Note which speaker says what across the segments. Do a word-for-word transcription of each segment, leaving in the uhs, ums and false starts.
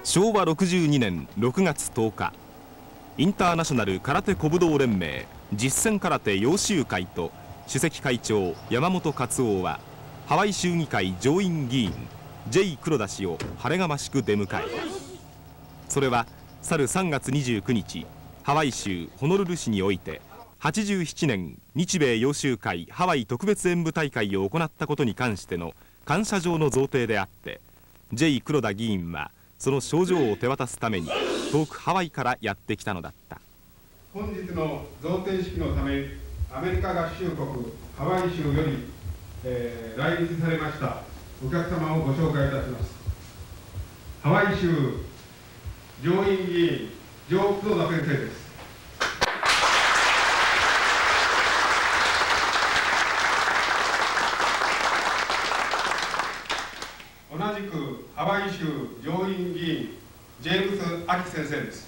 Speaker 1: しょうわろくじゅうにねんろくがつとおか、インターナショナル空手古武道連盟実践空手揚州会と主席会長山本勝夫はハワイ州議会上院議員 ジェイ 黒田氏を晴れがましく出迎えた。それは去るさんがつにじゅうくにち、ハワイ州ホノルル市においてはちじゅうななねん日米揚州会ハワイ特別演舞大会を行ったことに関しての感謝状の贈呈であって、 ジェイ 黒田議員はその賞状を手渡すために遠くハワイからやってきたのだった。
Speaker 2: 本日の贈呈式のため、アメリカ合衆国ハワイ州より、えー、来日されましたお客様をご紹介いたします。ハワイ州上院議員ジョー・黒田先生です。同じくハワイ州上院議員ジェームス・アキ先生です。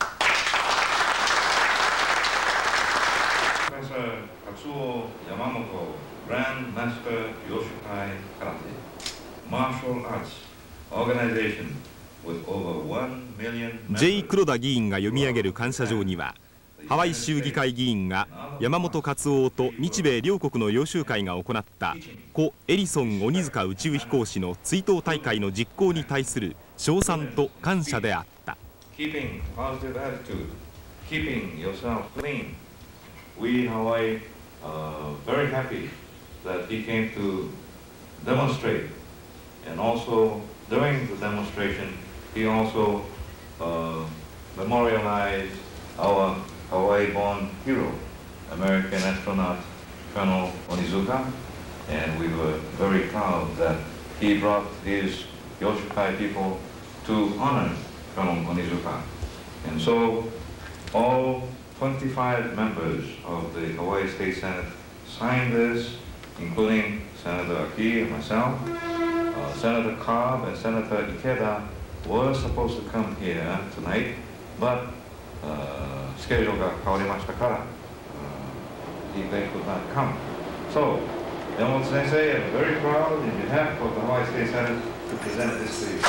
Speaker 3: 勝夫山本グランドマスター揚州会空手マーシャルアーツオーガナイゼーション with over one million。
Speaker 1: ジェイ 黒田議員が読み上げる感謝状には、ハワイ州議会議員が山本勝夫と日米両国の揚州会が行った故エリソン鬼塚宇宙飛行士の追悼大会の実行に対する称賛と感謝であった。
Speaker 3: Keeping positive attitude, keeping yourself clean. We in Hawaii are very happy that he came to demonstrate, and also during the demonstration he also uh, memorialized our Hawaii-born hero, American astronaut Colonel Onizuka, and we were very proud that he brought his Yoshikai people to honor Colonel Onizuka. And so all twenty-five members of the Hawaii State Senate signed this, including Senator Aki and myself. Uh, Senator Cobb and Senator Ikeda were supposed to come here tonight, but uh, schedule got kawarimashita kara. Uh, they could not come. So, Yamamoto Sensei, I'm very proud in behalf of the Hawaii State Senate to present this to you.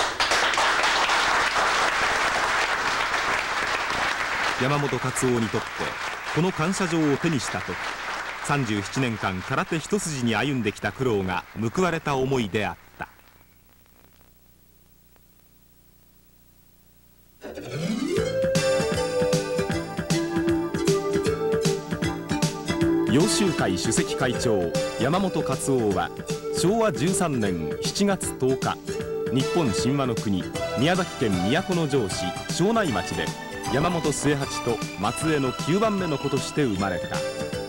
Speaker 1: 山本勝夫にとってこの感謝状を手にした時、さんじゅうななねんかん空手一筋に歩んできた苦労が報われた思いであった。揚州会主席会長山本勝夫はしょうわじゅうさんねんしちがつとおか、日本神話の国宮崎県都城市庄内町で山本末八と末裔のきゅうばんめの子として生まれた。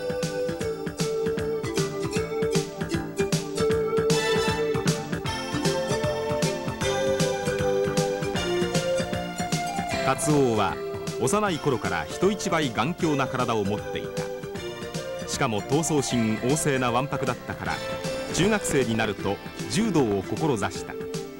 Speaker 1: 勝夫は幼い頃から人一倍頑強な体を持っていた。しかも闘争心旺盛なわんぱくだったから、中学生になると柔道を志した。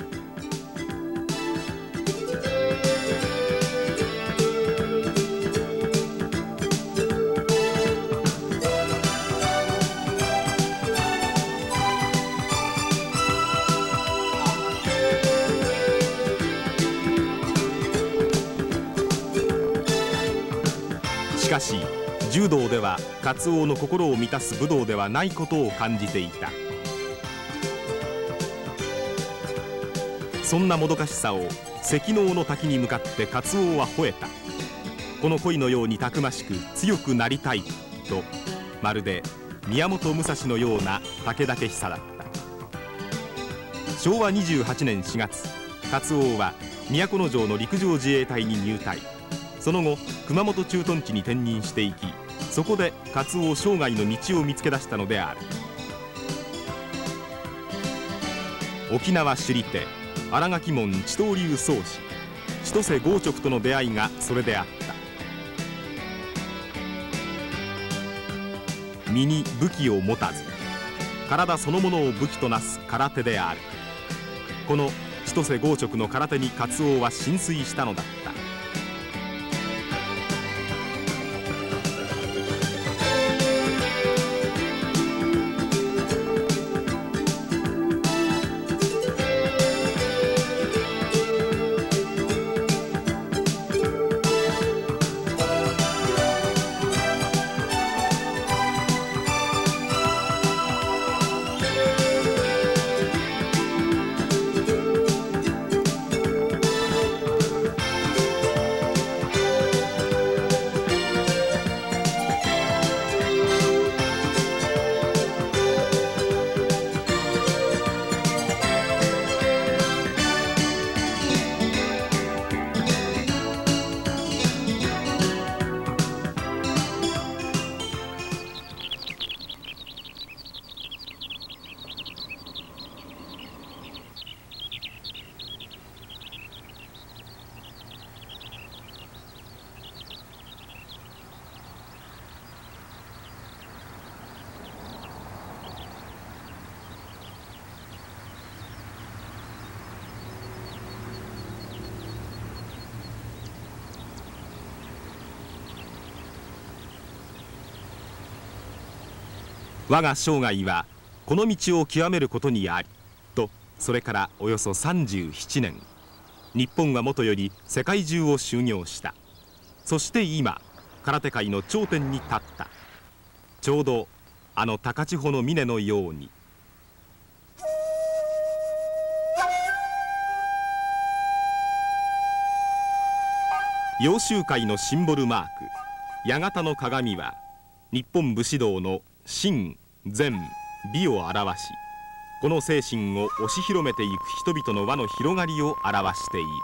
Speaker 1: しかし柔道では勝夫の心を満たす武道ではないことを感じていた。そんなもどかしさを赤能の滝に向かって勝夫は吠えた。この恋のようにたくましく強くなりたいと、まるで宮本武蔵のような武々しさだった。しょうわにじゅうはちねんしがつ、勝夫は都城の陸上自衛隊に入隊。その後熊本駐屯地に転任していき、そこで勝夫生涯の道を見つけ出したのである。沖縄首里手新垣門千刀流宗師千歳豪直との出会いがそれであった。身に武器を持たず体そのものを武器となす空手である。この千歳豪直の空手に勝夫は心酔したのだった。 我が生涯はこの道を極めることにありと、それからおよそさんじゅうななねん、日本はもとより世界中を修行した。そして今空手界の頂点に立った。ちょうどあの高千穂の峰のように。揚州会のシンボルマーク八形の鏡は、日本武士道の真善美を表し、この精神を押し広めていく人々の輪の広がりを表している。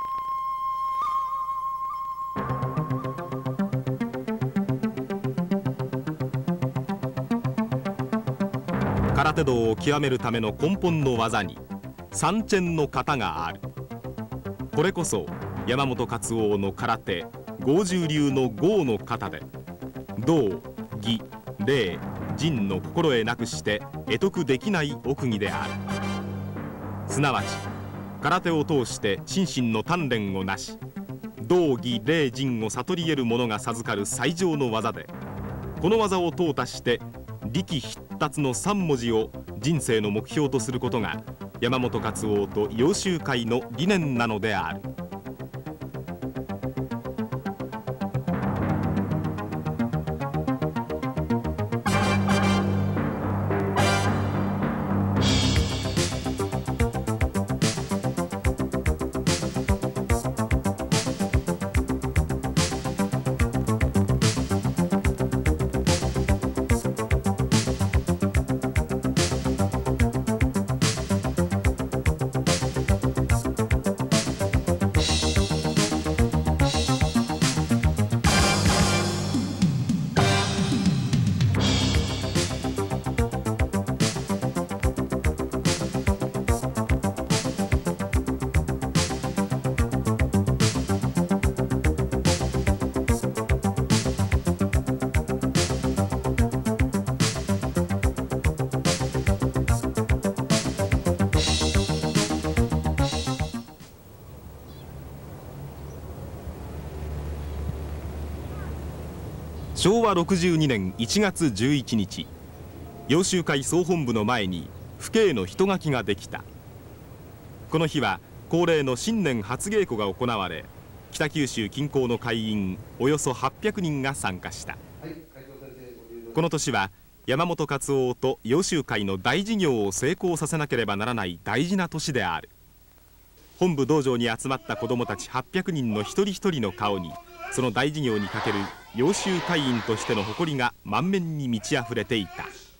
Speaker 1: 空手道を極めるための根本の技に三チェンの型がある。これこそ山本勝夫の空手剛柔流の剛の型で、道義礼仁の心得なくして得得できない奥義である。すなわち空手を通して心身の鍛錬をなし、道義礼仁を悟り得る者が授かる最上の技で、この技を淘汰して力必達の三文字を人生の目標とすることが山本勝夫と揚州会の理念なのである。しょうわろくじゅうにねんいちがつじゅういちにち、揚州会総本部の前に父兄の人書きができた。この日は恒例の新年初稽古が行われ、北九州近郊の会員およそはっぴゃくにんが参加した。この年は山本勝夫と揚州会の大事業を成功させなければならない大事な年である。本部道場に集まった子どもたちはっぴゃくにんの一人一人の顔に、その大事業にかける揚州会員としての誇りが満面に満ち溢れていた。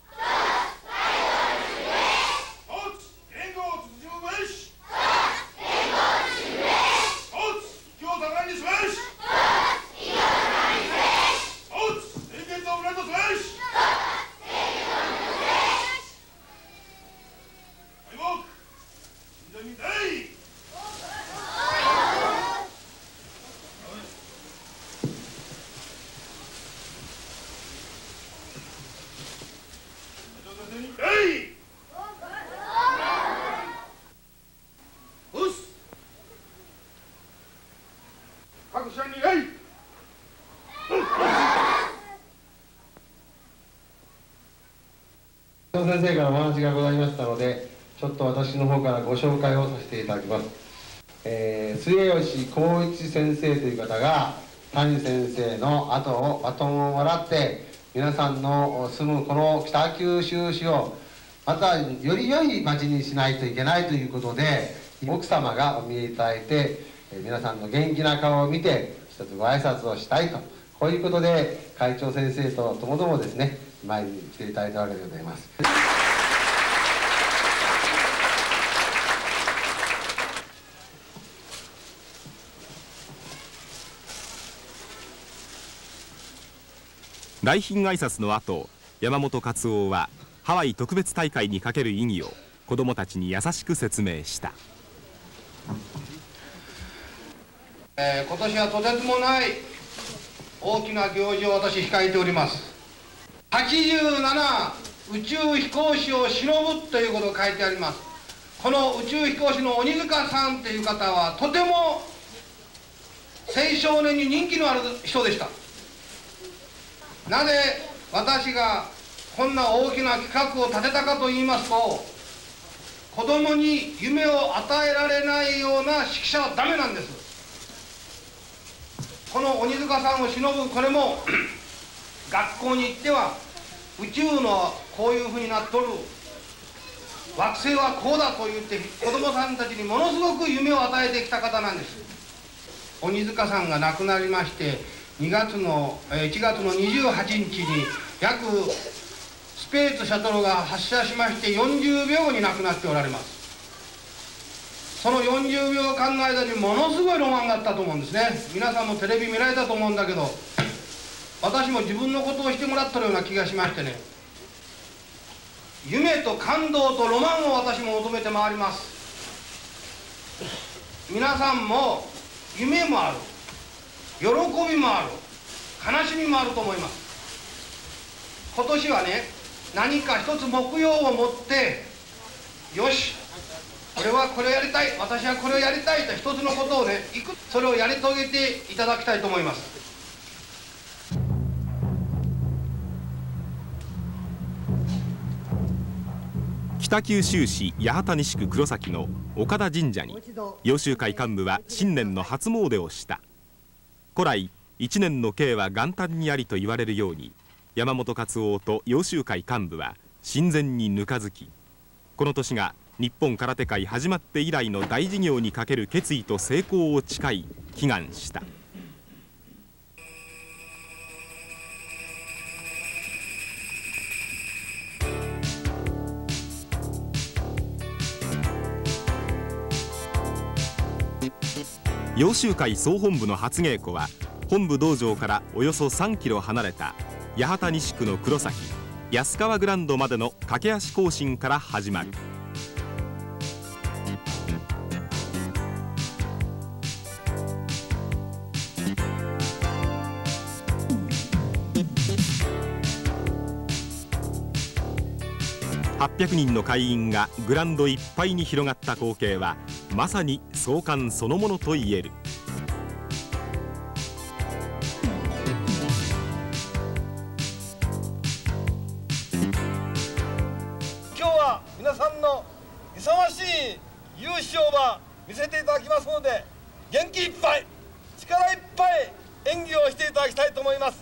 Speaker 4: 先生からお話がございましたので、ちょっと私の方からご紹介をさせていただきます。えー、末吉光一先生という方が谷先生の後をバトンをもらって、皆さんの住むこの北九州市をまたより良い町にしないといけないということで、奥様がお見えいただいて、えー、皆さんの元気な顔を見て一つご挨拶をしたいと、こういうことで会長先生とともどもですね、前に来ていただいたわけでございます。
Speaker 1: 来賓挨拶の後、山本勝夫はハワイ特別大会にかける意義を子どもたちに優しく説明した。
Speaker 5: えー、今年はとてつもない大きな行事を私控えております。はちじゅうなな宇宙飛行士を忍ぶということが書いてあります。この宇宙飛行士の鬼塚さんという方はとても青少年に人気のある人でした。なぜ私がこんな大きな企画を立てたかと言いますと、子供に夢を与えられないような指揮者はダメなんです。この鬼塚さんを偲ぶこれも学校に行っては宇宙のこういうふうになっとる、惑星はこうだと言って子供さんたちにものすごく夢を与えてきた方なんです。鬼塚さんが亡くなりましてにがつのいちがつのにじゅうはちにちに約スペースシャトルが発射しましてよんじゅうびょうごに亡くなっておられます。そのよんじゅうびょうかんの間にものすごいロマンがあったと思うんですね。皆さんもテレビ見られたと思うんだけど、私も自分のことをしてもらったような気がしましてね、夢と感動とロマンを私も求めてまいります。皆さんも夢もある、喜びもある、悲しみもあると思います。今年はね、何か一つ目標を持って、よし、これはこれをやりたい、私はこれをやりたいと一つのことをね、いくそれをやり遂げていただきたいと思います。
Speaker 1: 北九州市八幡西区黒崎の岡田神社に揚州会幹部は新年の初詣をした。古来一年の計は元旦にありと言われるように、山本勝夫と揚州会幹部は神前にぬかづき、この年が日本空手会始まって以来の大事業にかける決意と成功を誓い祈願した。揚州会総本部の初稽古は本部道場からおよそさんキロ離れた八幡西区の黒崎安川グランドまでの駆け足行進から始まる。はっぴゃくにんの会員がグラウンドいっぱいに広がった光景はまさに壮観そのものといえる。
Speaker 6: 今日は皆さんの勇ましい勇姿をば見せていただきますので、元気いっぱい力いっぱい演技をしていただきたいと思います。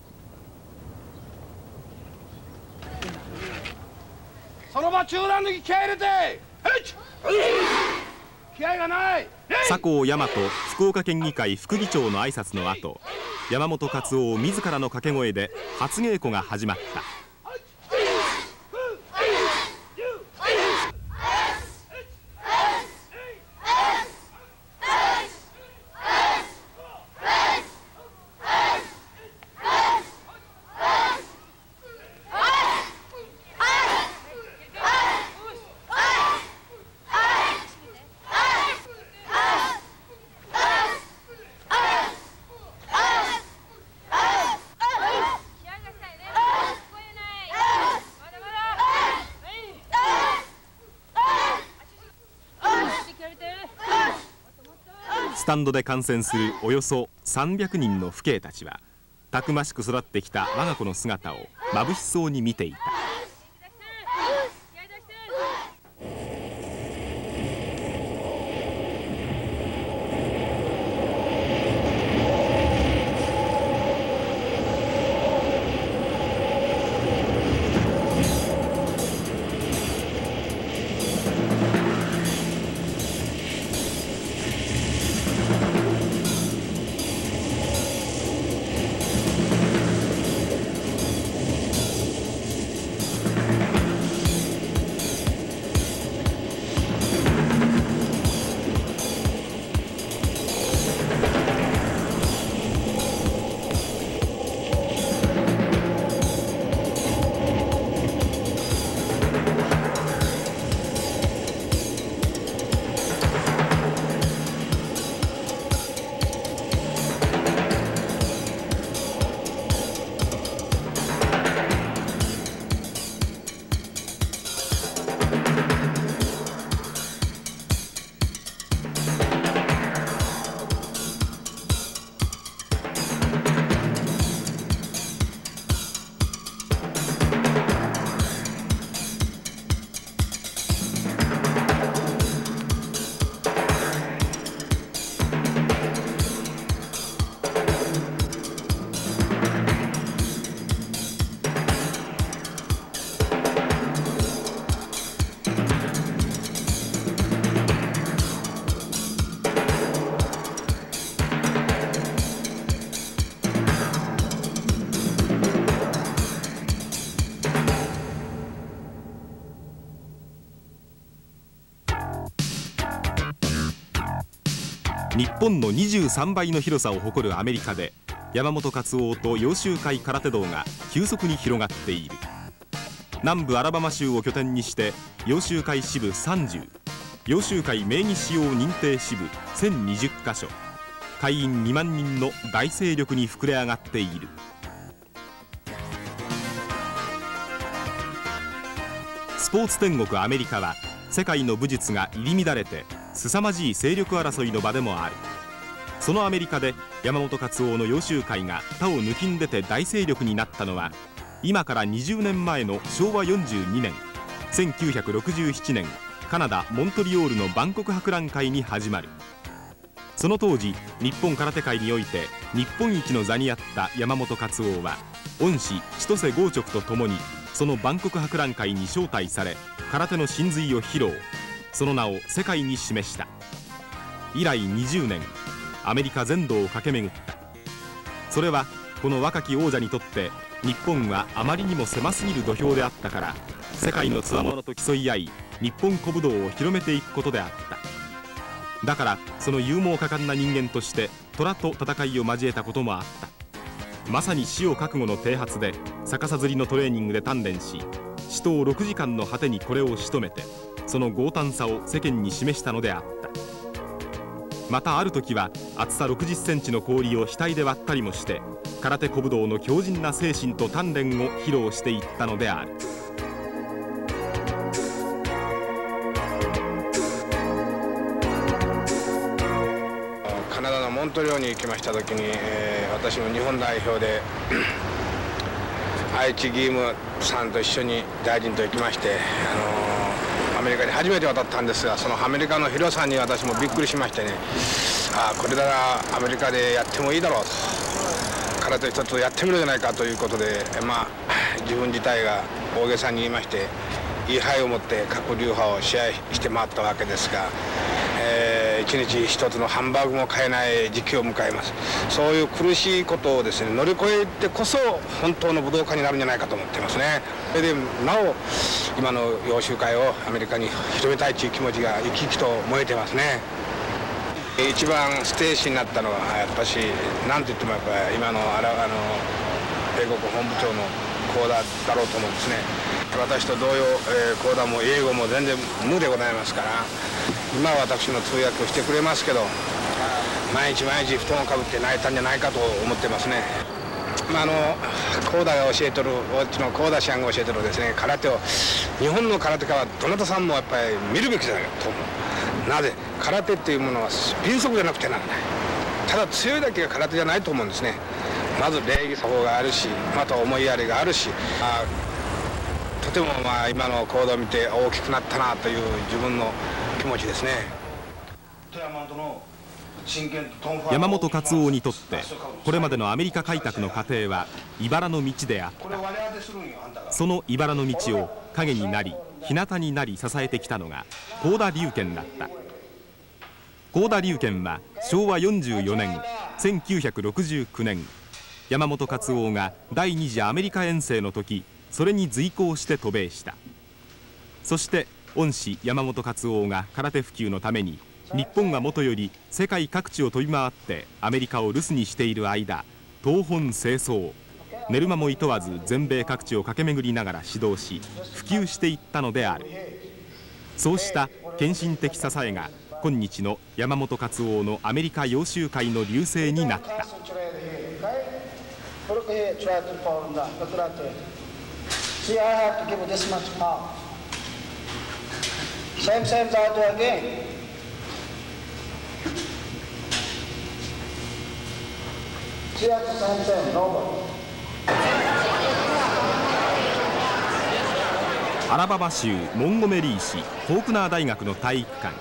Speaker 6: その場中段抜き気合い入れて、気合がない。
Speaker 1: 佐向大和福岡県議会副議長の挨拶の後、山本勝夫自らの掛け声で初稽古が始まった。スタンドで観戦するおよそさんびゃくにんの父兄たちはたくましく育ってきた我が子の姿を眩しそうに見ていた。 日本のにじゅうさんばいの広さを誇るアメリカで、山本勝夫と揚州会空手道が急速に広がっている。南部アラバマ州を拠点にして揚州会支部さんじゅう、揚州会名義使用認定支部せんにじゅっかしょ、会員にまんにんの大勢力に膨れ上がっている。スポーツ天国アメリカは世界の武術が入り乱れて凄まじい勢力争いの場でもある。そのアメリカで山本勝夫の揚州会が他を抜きん出て大勢力になったのは、今からにじゅうねんまえのしょうわよんじゅうにねん、せんきゅうひゃくろくじゅうななねんカナダ・モントリオールの万国博覧会に始まる。その当時日本空手界において日本一の座にあった山本勝夫は、恩師千歳豪直とともにその万国博覧会に招待され、空手の真髄を披露、その名を世界に示した。以来にじゅうねん、アメリカ全土を駆け巡った。それはこの若き王者にとって日本はあまりにも狭すぎる土俵であったから、世界の強者と競い合い日本古武道を広めていくことであった。だからその勇猛果敢な人間として虎と戦いを交えたこともあった。まさに死を覚悟の剃髪で逆さ釣りのトレーニングで鍛錬し、死闘ろくじかんの果てにこれを仕留めて、その強胆さを世間に示したのであった。またある時は厚さろくじゅっセンチの氷を額で割ったりもして、空手古武道の強靭な精神と鍛錬を披露していったのである。
Speaker 5: カナダのモントリオールに行きました時に、えー、私も日本代表で愛知義務さんと一緒に大臣と行きまして、あのー、アメリカに初めて渡ったんですが、そのアメリカの広さに私もびっくりしましてね、ああこれならアメリカでやってもいいだろうと、空手一つやってみるじゃないかということで、まあ自分自体が大げさに言いまして、位牌を持って各流派を試合して回ったわけですが、えー、一日一つのハンバーグも買えない時期を迎えます。そういう苦しいことをですね乗り越えてこそ本当の武道家になるんじゃないかと思ってますね。それでなお今の揚州会をアメリカに広めたいという気持ちが生き生きと燃えてますね。一番ステージになったのはやっぱし何と言ってもやっぱり今のあらあの英国本部長の講談だろうと思うんですね。私と同様、えー、講談も英語も全然無でございますから、今は私の通訳をしてくれますけど、毎日毎日布団をかぶって泣いたんじゃないかと思ってますね。まあ、あの講談が教えとるおうちの講談師が教えてるですね空手を、日本の空手家はどなたさんもやっぱり見るべきじゃないかと思う。なぜ空手っていうものは貧足じゃなくてならない。ただ強いだけが空手じゃないと思うんですね。まず礼儀作法があるし、また思いやりがあるし、あとてもまあ今の行動を見て大きくなったなという自分の気持ちですね。
Speaker 1: 山本勝夫にとってこれまでのアメリカ開拓の過程は茨の道であった。その茨の道を影になり日向になり支えてきたのが幸田龍賢だった。幸田龍賢はしょうわよんじゅうよねんせんきゅうひゃくろくじゅうきゅうねん、山本勝夫が第二次アメリカ遠征の時、それに随行して渡米した。そして恩師山本勝夫が空手普及のために日本がもとより世界各地を飛び回ってアメリカを留守にしている間、東奔西走、寝る間もいとわず全米各地を駆け巡りながら指導し普及していったのである。そうした献身的支えが今日の山本勝夫のアメリカ揚州会の隆盛になった。
Speaker 7: See, I have to give it this much power. Same, same as I do again. See, that's the same, same, nobody.
Speaker 1: アラバマ州モンゴメリー市フォークナー大学の体育館。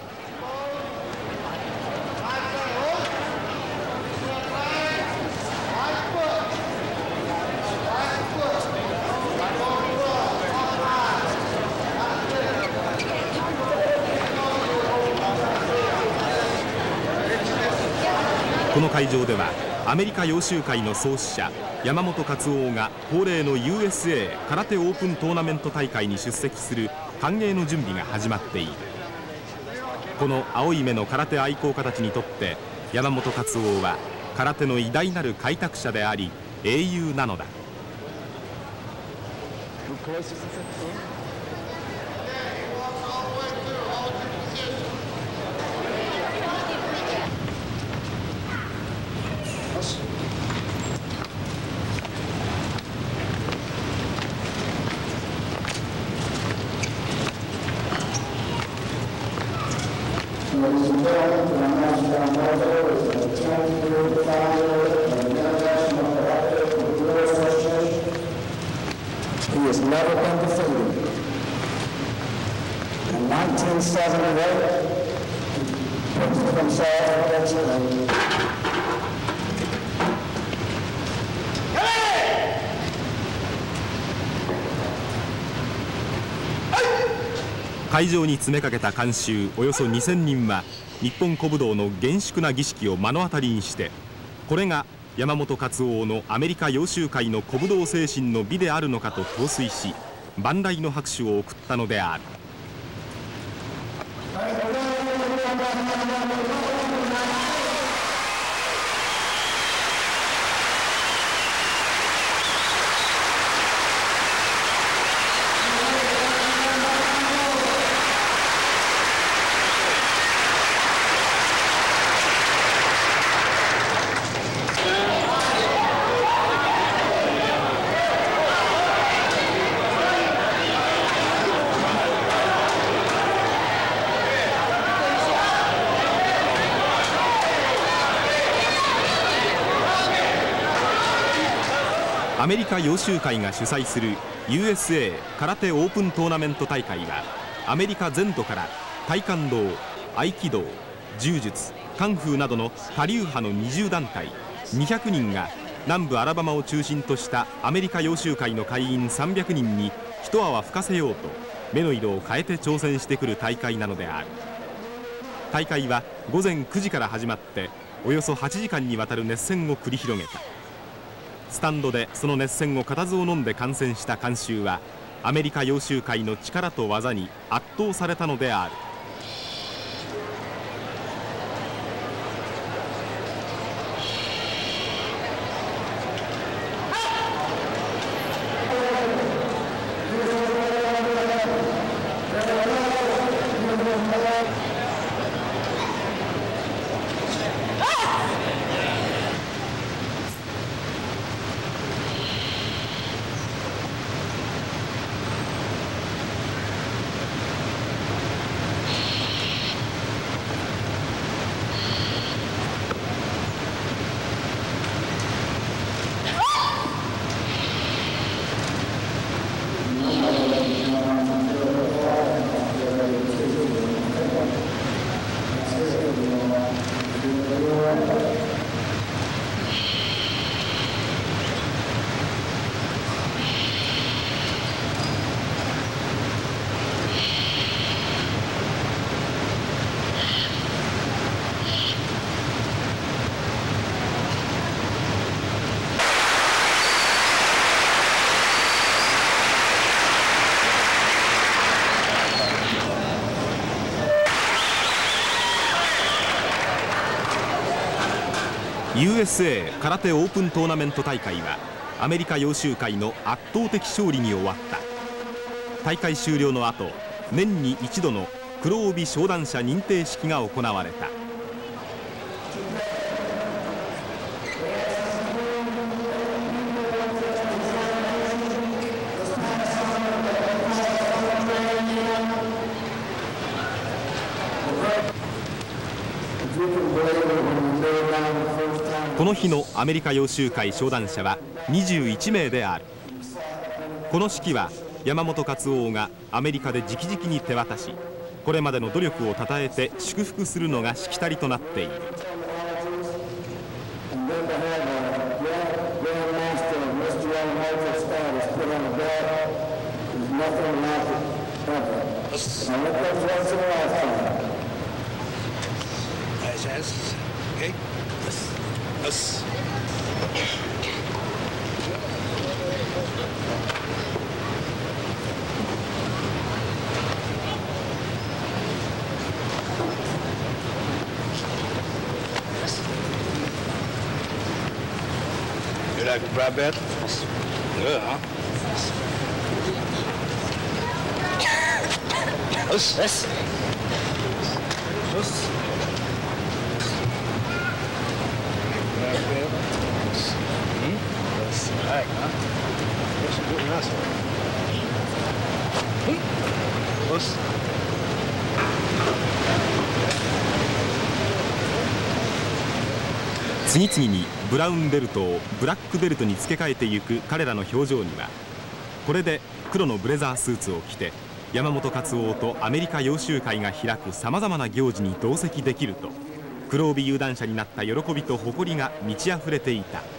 Speaker 1: この会場ではアメリカ揚州会の創始者山本勝夫が恒例の ユーエスエー 空手オープントーナメント大会に出席する歓迎の準備が始まっている。この青い目の空手愛好家たちにとって山本勝夫は空手の偉大なる開拓者であり英雄なのだ。
Speaker 7: He has never been defeated. In nineteen seventy-eight, he put himself against me.
Speaker 1: 会場に詰めかけた観衆およそにせんにんは日本古武道の厳粛な儀式を目の当たりにして、これが山本勝夫のアメリカ揚州会の古武道精神の美であるのかと陶酔し、万来の拍手を送ったのである。アメリカ揚州会が主催する ユーエスエー 空手オープントーナメント大会は、アメリカ全土からタイカンドー、合気道、柔術、カンフーなどの多流派のにじゅうだんたいにひゃくにんが南部アラバマを中心としたアメリカ揚州会の会員さんびゃくにんに一泡吹かせようと目の色を変えて挑戦してくる大会なのである。大会は午前くじから始まっておよそはちじかんにわたる熱戦を繰り広げた。スタンドでその熱戦を固唾を飲んで観戦した観衆はアメリカ揚州会の力と技に圧倒されたのである。ユーエスエー 空手オープントーナメント大会はアメリカ揚州会の圧倒的勝利に終わった。大会終了の後、年に一度の黒帯昇段者認定式が行われた。この日のアメリカ揚州会昇段者はにじゅういちめいである。この式は山本勝夫がアメリカで直々に手渡し、これまでの努力をたたえて祝福するのがしきたりとなっている。
Speaker 8: like to grab that? Good, huh? Yes. Yes. Yes. Grab that. Hmm? That's right, huh? That's a good wrestler. Hmm? Yes.
Speaker 1: 次々にブラウンベルトをブラックベルトに付け替えていく彼らの表情には、これで黒のブレザースーツを着て山本勝夫とアメリカ洋州会が開くさまざまな行事に同席できると、黒帯有段者になった喜びと誇りが満ち溢れていた。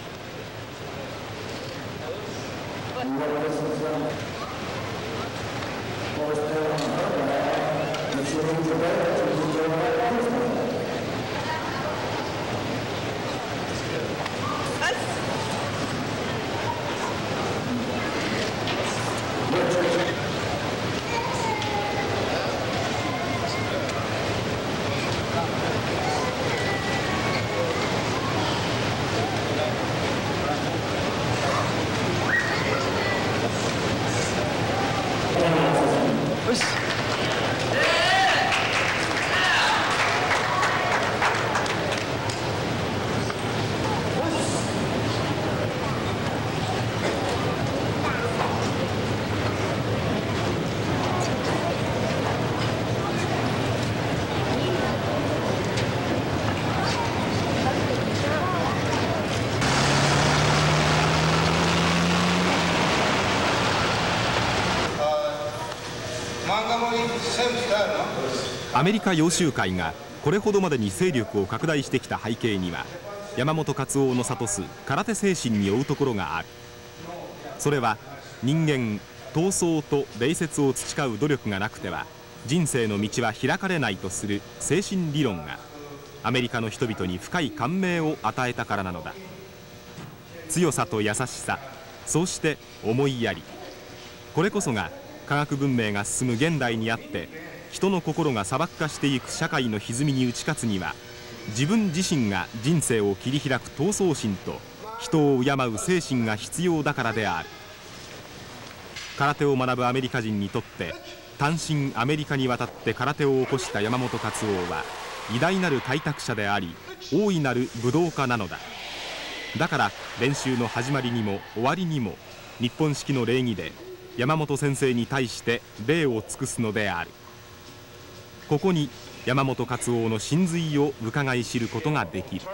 Speaker 1: アメリカ洋州会がこれほどまでに勢力を拡大してきた背景には、山本勝夫の諭す空手精神に負うところがある。それは人間闘争と礼節を培う努力がなくては人生の道は開かれないとする精神理論がアメリカの人々に深い感銘を与えたからなのだ。強さと優しさ、そうして思いやり、これこそが科学文明が進む現代にあって人の心が砂漠化していく社会の歪みに打ち勝つには、自分自身が人生を切り開く闘争心と人を敬う精神が必要だからである。空手を学ぶアメリカ人にとって単身アメリカに渡って空手を起こした山本勝夫は偉大なる開拓者であり大いなる武道家なのだ。だから練習の始まりにも終わりにも日本式の礼儀で山本先生に対して礼を尽くすのである。ここに山本勝夫の真髄を伺い知ることができる。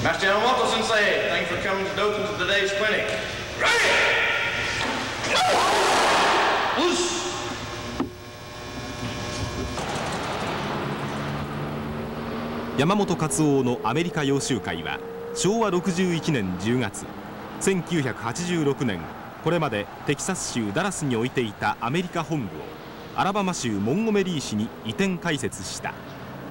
Speaker 9: Master Yamamoto Sensei, thanks for coming to Dokkan to today's clinic. Ready? Loose!
Speaker 1: 山本勝夫のアメリカ洋州会はしょうわろくじゅういちねんじゅうがつ、せんきゅうひゃくはちじゅうろくねんこれまでテキサス州ダラスに置いていたアメリカ本部をアラバマ州モンゴメリー市に移転開設した。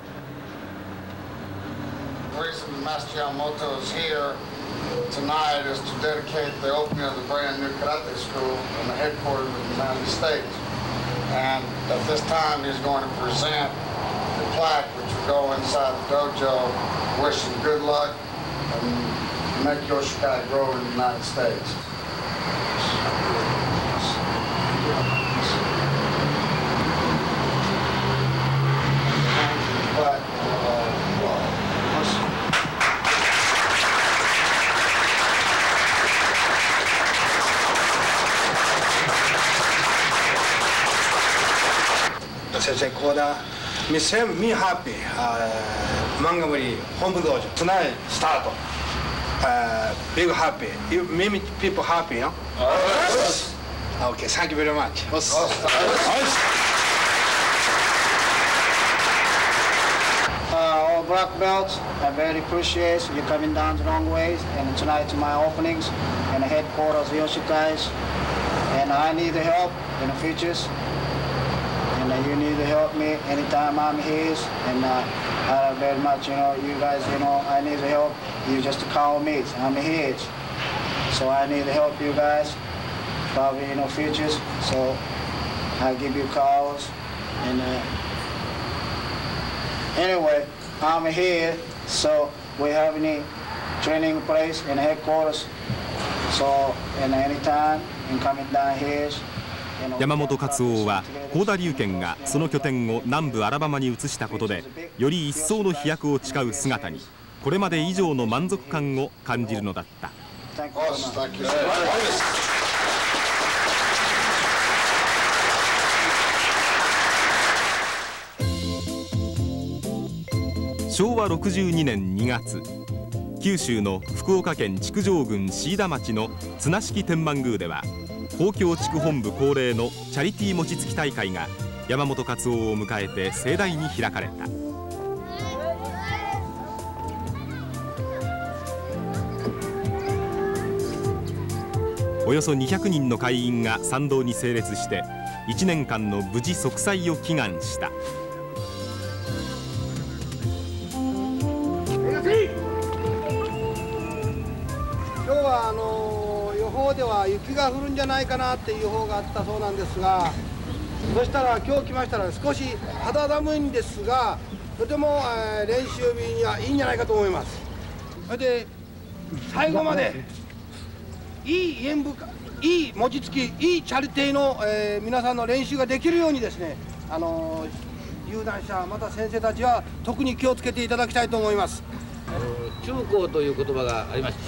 Speaker 10: The reason Master Yamamoto is here tonight is to dedicate the opening of the brand new karate school in the headquarters of the United States. And at this time, he's going to present the plaque which will go inside the dojo, wishing good luck and make Yoshikai grow in the United States. Plaque, uh, uh,
Speaker 11: 先生、こうだ。Me same, me happy. Montgomery home dojo tonight start. Uh, big happy. You make people happy, no? Yes. Okay, thank you very much. Yes.
Speaker 12: Uh, all black belts, I very appreciate you coming down the long ways and tonight to my openings and the headquarters of Yoshikai's. And I need the help in the futures. And you need to help me anytime I'm here. And uh, I very much, you know, you guys, you know, I need to help. You just call me. I'm here. So I need to help you guys, probably, you know, futures. So I give you calls. And uh, anyway, I'm here. So we have any training place in headquarters. So and anytime, and coming down here.
Speaker 1: 山本勝夫は幸田龍賢がその拠点を南部アラバマに移したことでより一層の飛躍を誓う姿にこれまで以上の満足感を感じるのだった。しょうわろくじゅうにねんにがつ、九州の福岡県築上郡椎田町の綱敷天満宮では豊峡地区本部恒例のチャリティー餅つき大会が山本勝夫を迎えて盛大に開かれた。およそにひゃくにんの会員が参道に整列していちねんかんの無事息災を祈願した。
Speaker 5: 今日はあの予報では雪が降るんじゃないかなっていう予報があったそうなんですが、そしたら今日来ましたら少し肌寒いんですが、とても、えー、練習日にはいいんじゃないかと思います。それで最後までいい演舞いい餅つきいいチャリティーの、えー、皆さんの練習ができるようにですね、あのー、有段者また先生たちは特に気をつけていただきたいと思います。
Speaker 13: 中高という言葉がありました。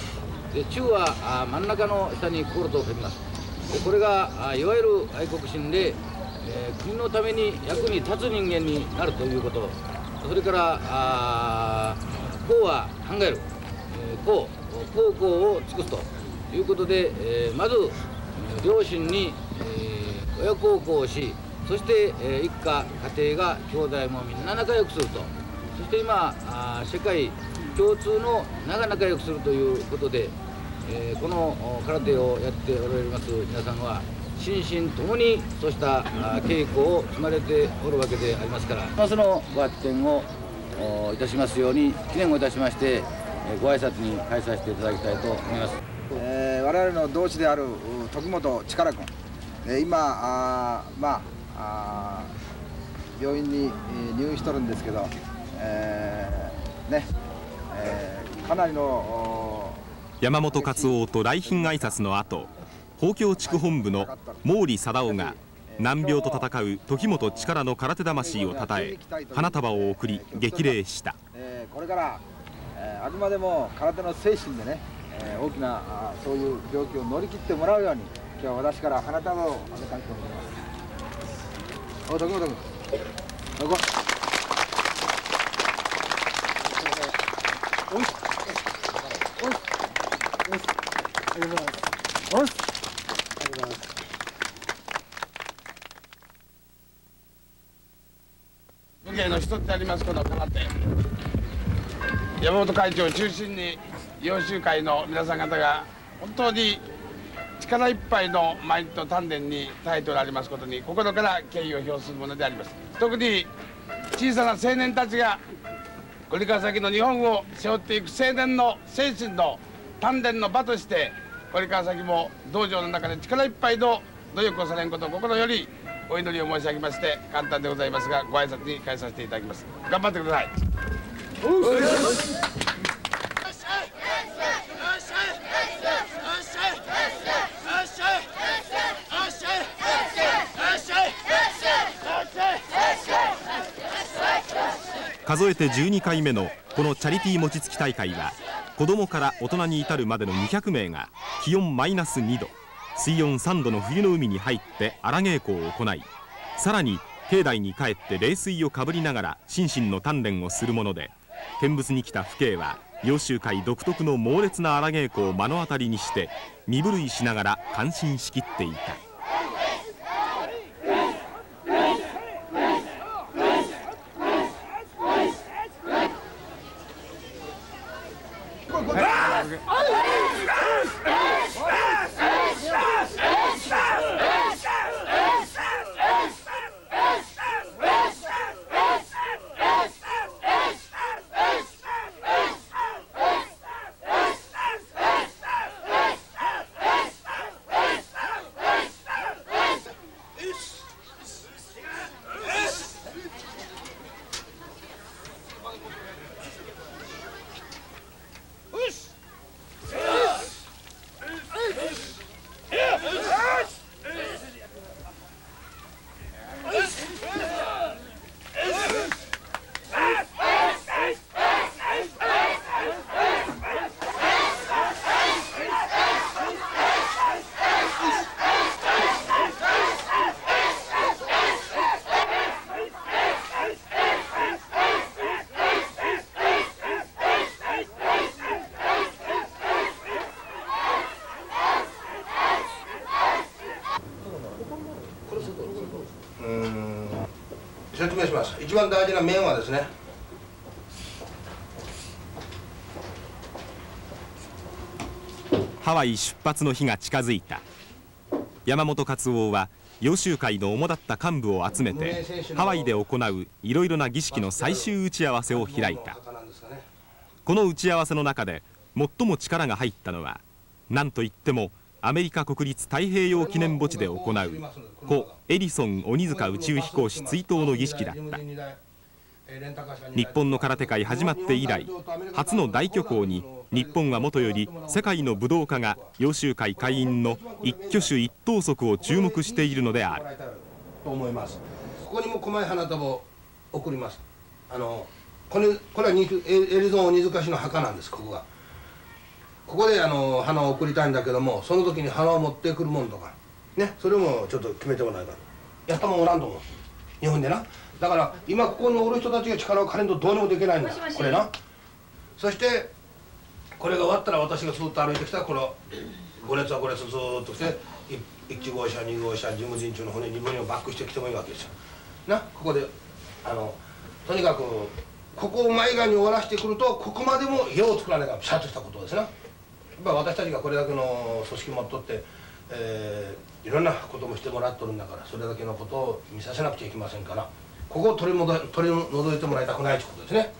Speaker 13: で中はあ真ん中の下に心と書きます。でこれがあいわゆる愛国心で、えー、国のために役に立つ人間になるということ、それからあ公は考える、えー、公孝行を尽くすということで、えー、まず両親に、えー、親孝行をし、そして、えー、一家家庭が兄弟もみんな仲良くすると、そして今あ世界共通の仲仲良くするということで、えー、この空手をやっておられます皆さんは心身ともにそうした稽古を積まれておるわけでありますから、そのご発展をいたしますように記念をいたしましてご挨拶に返させていただきたいと思います。
Speaker 14: えー、我々の同志である時本力君、えー、今あまああ病院に入院しとるんですけど、えー、ね、えー、かなりの
Speaker 1: 山本勝夫と来賓挨拶の後、豊峡地区本部の毛利貞夫が難病と戦う時本力の空手魂をたたえ花束を贈り激励した。
Speaker 14: えー、これから、えー、あくまでも空手の精神でね、えー、大きなあそういう病気を乗り切ってもらうように今日は私から花束をあげたいと思います。お時本君どこおい
Speaker 8: ありがとうございます。ありがとうございます。
Speaker 15: 武芸の一つでありますこの空手、山本会長を中心に揚州会の皆さん方が本当に力いっぱいの毎日と丹田に耐えておられますことに心から敬意を表するものであります。特に小さな青年たちがこれから先の日本を背負っていく青年の精神の丹田の場としてこれから先も道場の中で力いっぱいの努力をされんことを心よりお祈りを申し上げまして簡単でございますがご挨拶に変えさせていただきます。頑張ってください。
Speaker 1: 数えてじゅうにかいめのこのチャリティー餅つき大会は子どもから大人に至るまでのにひゃくめいが気温マイナスにど水温さんどの冬の海に入って荒稽古を行い、さらに境内に帰って冷水をかぶりながら心身の鍛錬をするもので、見物に来た父兄は揚州会独特の猛烈な荒稽古を目の当たりにして身震いしながら感心しきっていた。
Speaker 11: 説明します。一番大事な面はですね、
Speaker 1: ハワイ出発の日が近づいた。山本勝夫は揚州会の主だった幹部を集めてハワイで行ういろいろな儀式の最終打ち合わせを開いた。この打ち合わせの中で最も力が入ったのは何といってもアメリカ国立太平洋記念墓地で行う故エリソン鬼塚宇宙飛行士追悼の儀式だった。日本の空手界始まって以来初の大巨行に日本はもとより世界の武道家が揚州会会員の一挙手一投足を注目しているのである
Speaker 11: と思います。ここにも狛江花束を送ります。あのこれこれはエリソン鬼塚氏の墓なんです。ここがここであの花を送りたいんだけども、その時に花を持ってくるもんとかね、それもちょっと決めてもらえばやったもんおらんと思う日本でな。だから今ここにおる人たちが力を借りんとどうにもできないんだこれな。そしてこれが終わったら私がスーッと歩いてきたらこのご列はご列ずーっとしていち号車に号車事務陣中の骨にぶんをバックしてきてもいいわけですよな。ここであのとにかくここを前側に終わらしてくるとここまでも家を作らないからピシャッとしたことですな。やっぱ私たちがこれだけの組織持っとって、えー、いろんなこともしてもらっとるんだからそれだけのことを見させなくちゃいけませんから、ここを取り戻取り除いてもらいたくないということですね。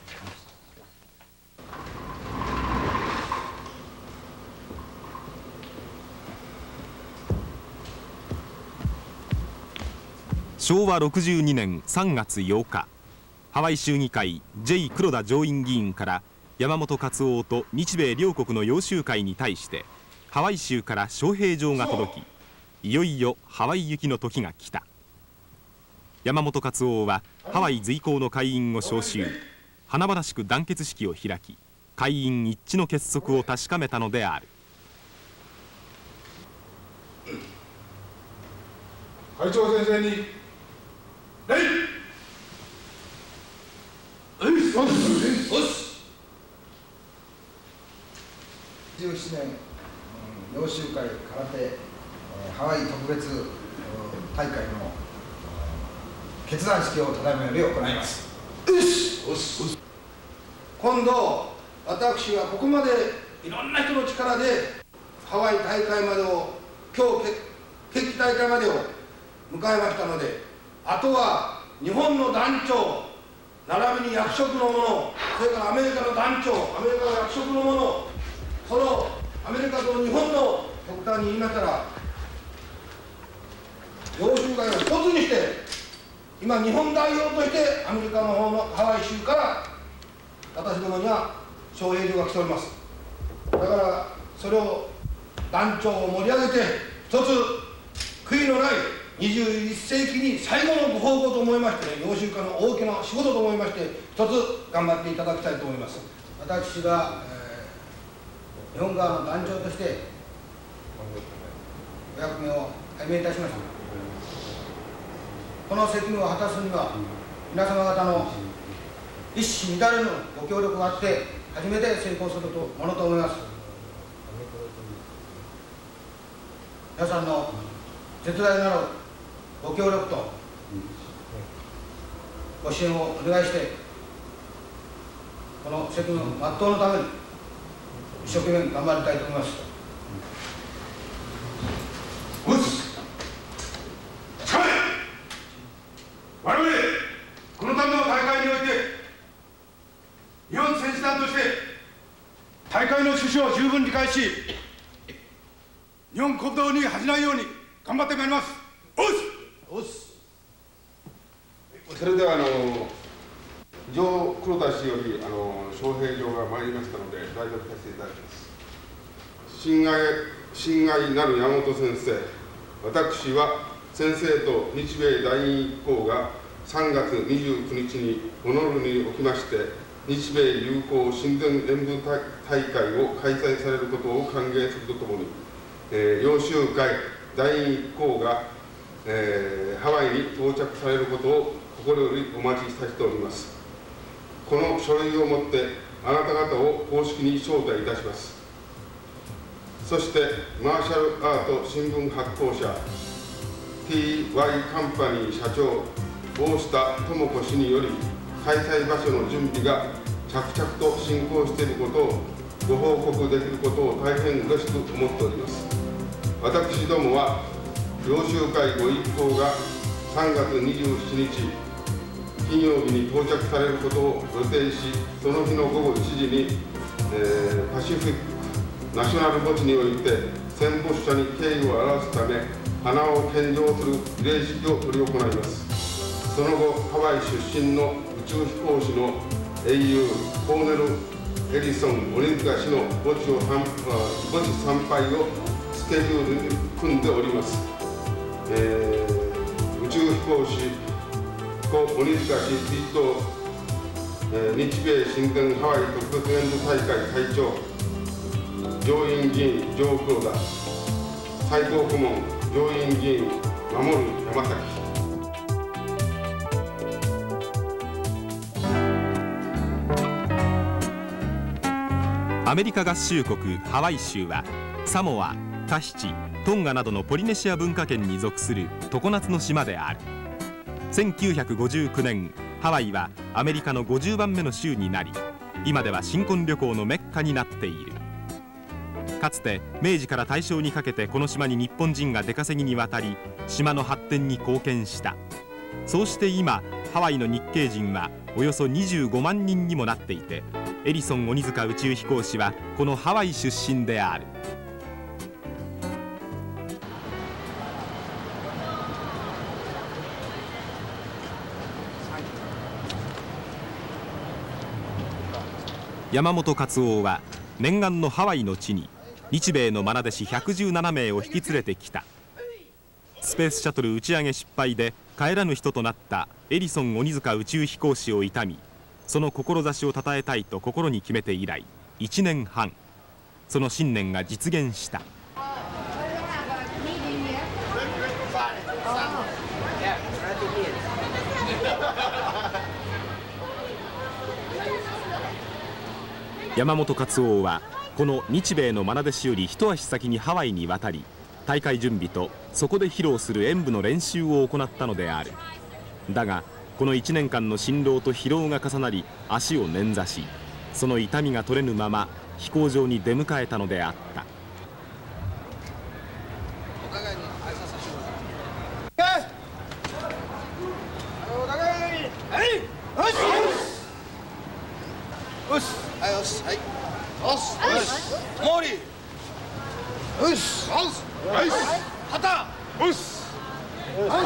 Speaker 1: しょうわろくじゅうにねんさんがつようか、ハワイ州議会 ジェイ 黒田上院議員から山本勝夫と日米両国の揚州会に対してハワイ州から招聘状が届き、いよいよハワイ行きの時が来た。山本勝夫はハワイ随行の会員を招集、華々しく団結式を開き会員一致の結束を確かめたのである。
Speaker 2: 会長先生に礼。
Speaker 14: じゅうななねん洋州会空手ハワイ特別大会の決断式をただいまより行います。
Speaker 5: よし今度私はここまでいろんな人の力でハワイ大会までを今日決起大会までを迎えましたので、あとは日本の団長並びに役職の者、それからアメリカの団長、アメリカの役職の者、そのアメリカと日本の極端に言いましたら洋州会を一つにして、今日本代表としてアメリカの方のハワイ州から私どもには招聘状が来ております。だからそれを団長を盛り上げて一つ悔いのないにじゅういっせいきに最後のご奉公と思いまして、洋州会の大きな仕事と思いまして一つ頑張っていただきたいと思います。私が、えー、日本側の団長としてお役目を拝命いたしました。この責務を果たすには皆様方の一糸乱れぬご協力があって初めて成功するものと思います。皆さんの絶大なるご協力とご支援をお願いして、この責務全うのために一生懸命頑張りたいと思います。
Speaker 2: うっすつかめ。我々このための大会において日本選手団として大会の趣旨を十分理解し、日本国道に恥じないように頑張ってまいります。おっす。それではあの以上黒田氏よりあの招聘状が参りましたので代読させていただきます。親愛親愛なる山本先生、私は先生と日米第二校がさんがつにじゅうくにちにホノルルにおきまして日米友好親善演舞大会を開催されることを歓迎するとともに、えー、洋州会第二校が、えー、ハワイに到着されることを心よりお待ちさせております。この書類をもってあなた方を公式に招待いたします。そしてマーシャルアート新聞発行社 ティーワイ カンパニー社長大下智子氏により開催場所の準備が着々と進行していることをご報告できることを大変嬉しく思っております。私どもは洋州会ご一行がさんがつにじゅうしちにち金曜日に到着されることを予定し、その日のごごいちじに、えー、パシフィックナショナル墓地において戦没者に敬意を表すため花を献上する慰霊式を執り行います。その後ハワイ出身の宇宙飛行士の英雄コーネル・エリソン・鬼塚氏の墓地を墓地参拝をスケジュールに組んでおります。えー、宇宙飛行士故鬼塚氏理事長、えー、日米親善ハワイ特別演舞大会会長上院議員ジョー・黒田、最高顧問上院議員守山崎。
Speaker 1: アメリカ合衆国ハワイ州はサモア、タヒチ、トンガなどのポリネシア文化圏に属する常夏の島である。せんきゅうひゃくごじゅうきゅうねんハワイはアメリカのごじゅうばんめの州になり、今では新婚旅行のメッカになっている。かつて明治から大正にかけてこの島に日本人が出稼ぎに渡り島の発展に貢献した。そうして今ハワイの日系人はおよそにじゅうごまんにんにもなっていて、エリソン鬼塚宇宙飛行士はこのハワイ出身である。山本勝夫は念願のハワイの地に日米の愛弟子ひゃくじゅうななめいを引き連れてきた。スペースシャトル打ち上げ失敗で帰らぬ人となったエリソン鬼塚宇宙飛行士を悼み、その志をたたえたいと心に決めて以来いちねんはん、その信念が実現した。山本勝夫はこの日米の愛弟子より一足先にハワイに渡り、大会準備とそこで披露する演舞の練習を行ったのである。だがこのいちねんかんの辛労と疲労が重なり、足を捻挫し、その痛みが取れぬまま飛行場に出迎えたのであった。
Speaker 5: お互いに挨拶させてください。お互いに、はい、よし、よし、はい、よし、はい、よし、よし、毛利、よし、よし、はい、旗、よし、はい、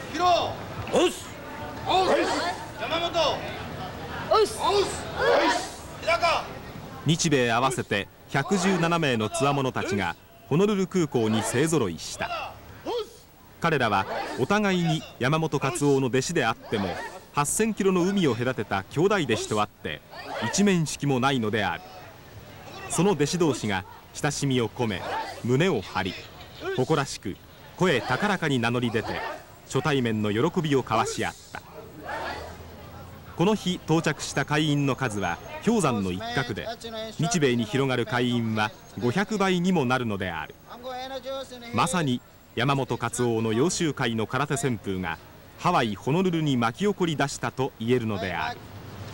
Speaker 5: ヒロ、よし、山本、よし、日高。
Speaker 1: 日米合わせてひゃくじゅうななめいのつわものたちがホノルル空港に勢ぞろいした。彼らはお互いに山本勝夫の弟子であってもはっせんキロの海を隔てた兄弟弟子とあって一面識もないのである。その弟子同士が親しみを込め胸を張り、誇らしく声高らかに名乗り出て初対面の喜びを交わし合った。この日到着した会員の数は氷山の一角で、日米に広がる会員はごひゃくばいにもなるのである。まさに山本勝夫の揚州会の空手旋風がハワイ・ホノルルに巻き起こり出したと言えるのである。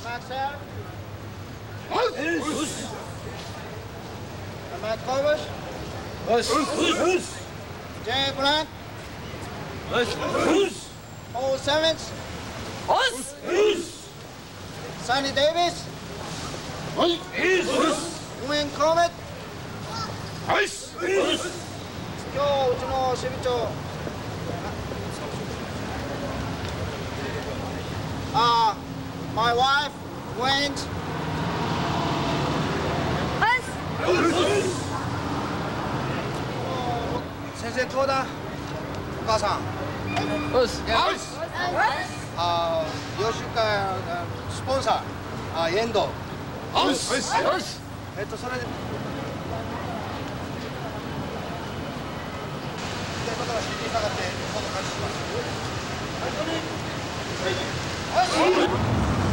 Speaker 12: Sonny Davis. Win Comet. 今日うちの支部長。あ、my wife went. 先生どうだ？お母さん。あ、揚州会スポンサー、あ、エンド。よし。えっとそれで。今から シーディー 下がって今度返します。はい。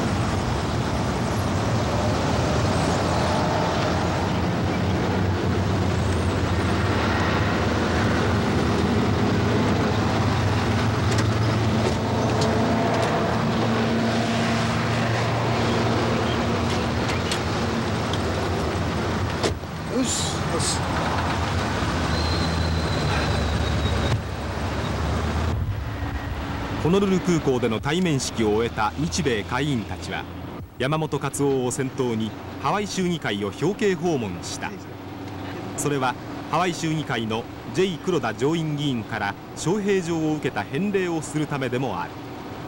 Speaker 1: ホノルル空港での対面式を終えた日米会員たちは山本勝夫を先頭にハワイ州議会を表敬訪問した。それはハワイ州議会の ジェイ 黒田上院議員から招聘状を受けた返礼をするためでもある。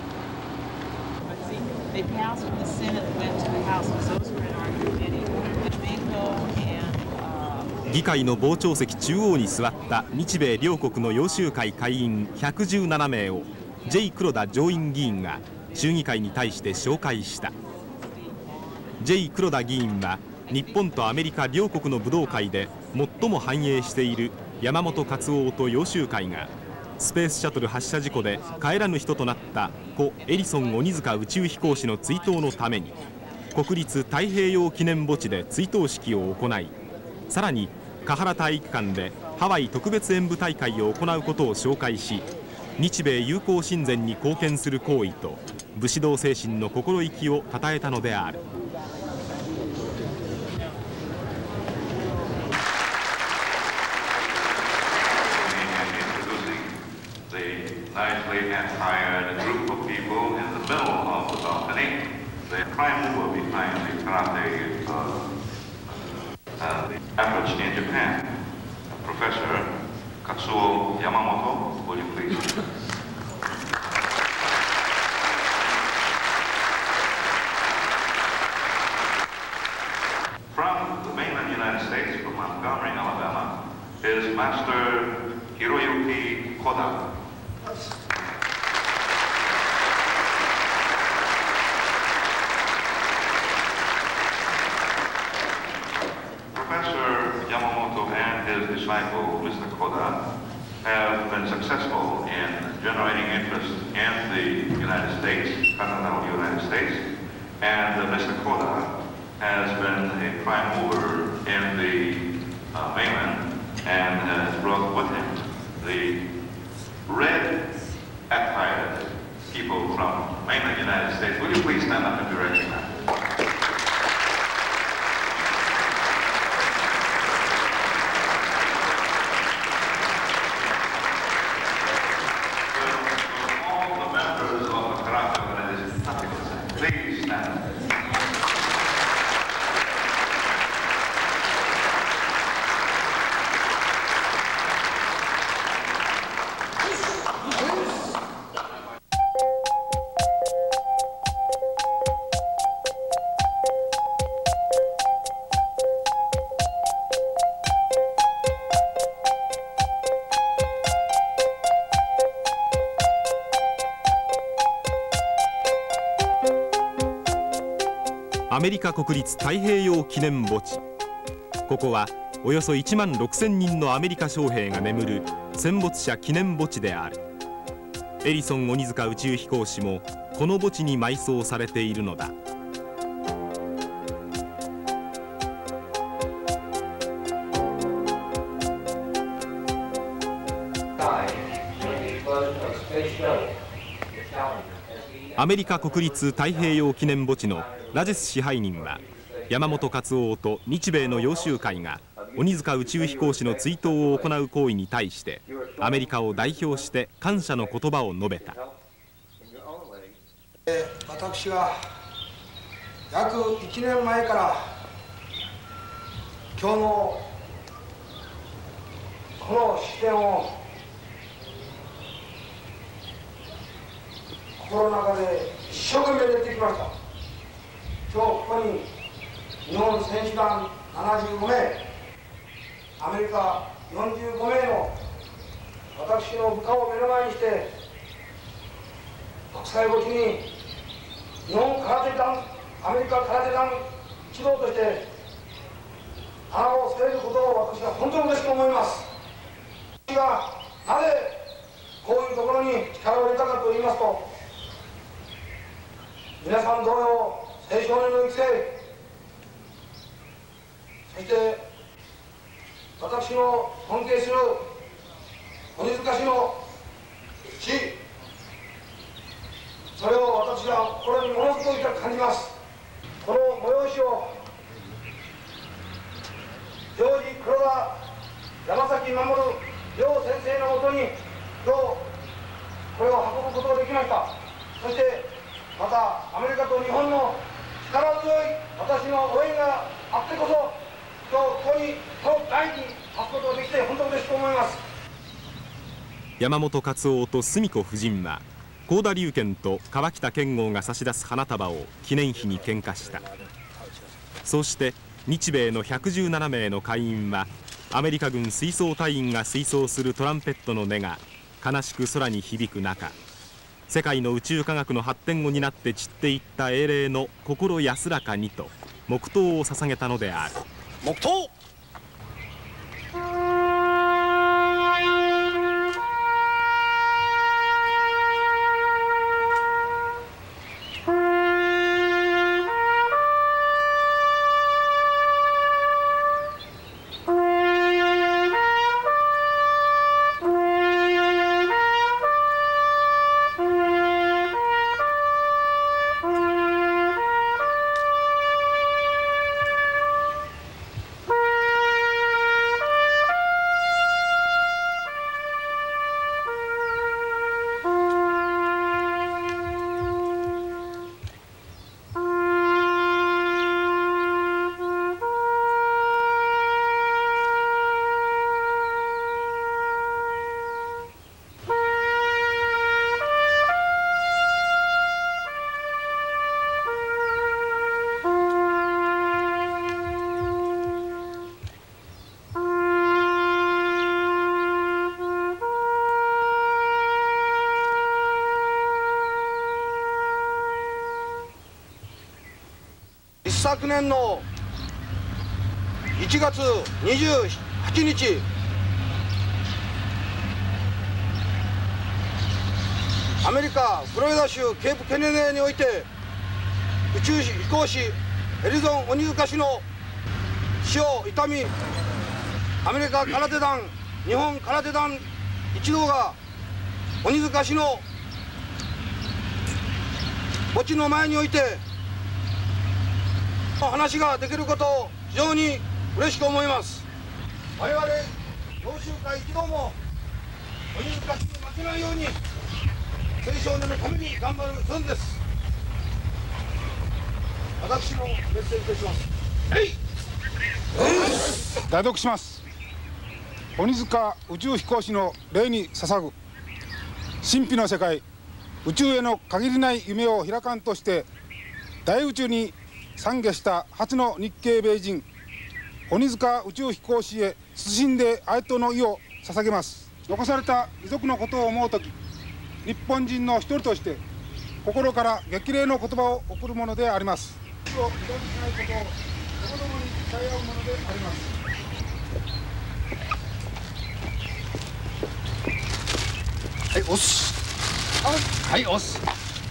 Speaker 1: 議会の傍聴席中央に座った日米両国の揚州会会員ひゃくじゅうななめいを ジェイ 黒田上院議員が州議会に対して紹介した。 ジェイ 黒田議員は日本とアメリカ両国の武道会で最も繁栄している山本勝夫と揚州会がスペースシャトル発射事故で帰らぬ人となった故エリソン鬼塚宇宙飛行士の追悼のために国立太平洋記念墓地で追悼式を行い、さらに香原体育館でハワイ特別演舞大会を行うことを紹介し、日米友好親善に貢献する行為と武士道精神の心意気をたたえたのである。
Speaker 3: Professor Katsuo Yamamoto, will you please? From the mainland United States, from Montgomery, Alabama, is Master Hiroyuki Koda. Professor Yamamoto and his disciple, Mister Koda, have been successful in generating interest in the United States, continental United States, and uh, Mister Koda has been a prime mover in the uh, mainland and has brought with him the red attired people from mainland United States. Will you please stand up and be recognized?
Speaker 1: アメリカ国立太平洋記念墓地。ここはおよそいちまんろくせんにんのアメリカ将兵が眠る戦没者記念墓地である。エリソン鬼塚宇宙飛行士もこの墓地に埋葬されているのだ。アメリカ国立太平洋記念墓地のラジェス支配人は、山本勝夫と日米の洋州会が鬼塚宇宙飛行士の追悼を行う行為に対してアメリカを代表して感謝の言葉を述べた。
Speaker 11: 私は約いちねんまえから今日のこの式典を心の中で一生懸命練ってきました。今日ここに日本選手団ななじゅうごめい、アメリカよんじゅうごめいの私の部下を目の前にして国際墓地に日本空手団、アメリカ空手団一同として花を添えることを私は本当に嬉しく思います。私がなぜこういうところに力を入れたかと言いますと、皆さん同様青少年の育成、そして私の尊敬する鬼塚氏の死、それを私は心にものすごく感じます。この催しをジョージ・黒田、山崎守両先生のもとに今日これを運ぶことができました。そしてまたアメリカと日本の力強い私の応援があってこそ今日ここにこの大に立つことができて本当に嬉しく思います。
Speaker 1: 山本勝夫と澄子夫人は幸田龍賢と川北健吾が差し出す花束を記念碑に献花した。そして日米のひゃくじゅうななめいの会員はアメリカ軍吹奏隊員が吹奏するトランペットの音が悲しく空に響く中、世界の宇宙科学の発展を担って散っていった英霊の心安らかにと黙祷を捧げたのである。
Speaker 6: 黙祷。
Speaker 11: 昨年のいちがつにじゅうはちにち、アメリカ・フロリダ州ケープケネディにおいて宇宙飛行士エリゾン・鬼塚氏の死を悼み、アメリカ空手団、日本空手団一同が鬼塚氏の墓地の前において話ができることを非常に嬉しく思います。我々同州会一同も鬼塚氏に負けないように青少年のために頑張るそんです。私もメッセージとします。えい
Speaker 16: 代読します。鬼塚宇宙飛行士の霊に捧ぐ神秘の世界、宇宙への限りない夢を開かんとして大宇宙に参下した初の日系米人鬼塚宇宙飛行士へ謹んで哀悼の意を捧げます。残された遺族のことを思うとき、日本人の一人として心から激励の言葉を送るものであります。死を二度にしないことをともどもに誓い合うものであります。
Speaker 11: はい、押す。はい、押す。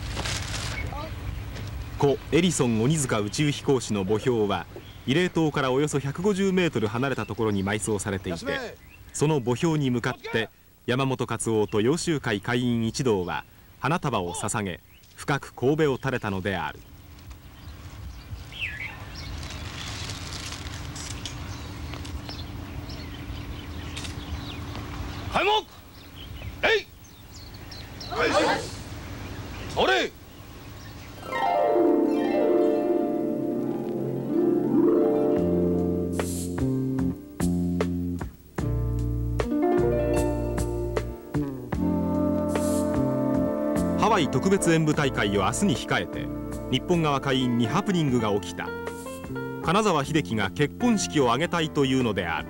Speaker 1: 故エリソン鬼塚宇宙飛行士の墓標は慰霊塔からおよそひゃくごじゅうメートル離れたところに埋葬されていて、その墓標に向かって山本勝夫と揚州会会員一同は花束を捧げ深く頭を垂れたのである。
Speaker 11: 開幕。えい。はい。それ。
Speaker 1: ハワイ特別演舞大会を明日に控えて日本側会員にハプニングが起きた。金沢秀樹が結婚式を挙げたいというのである。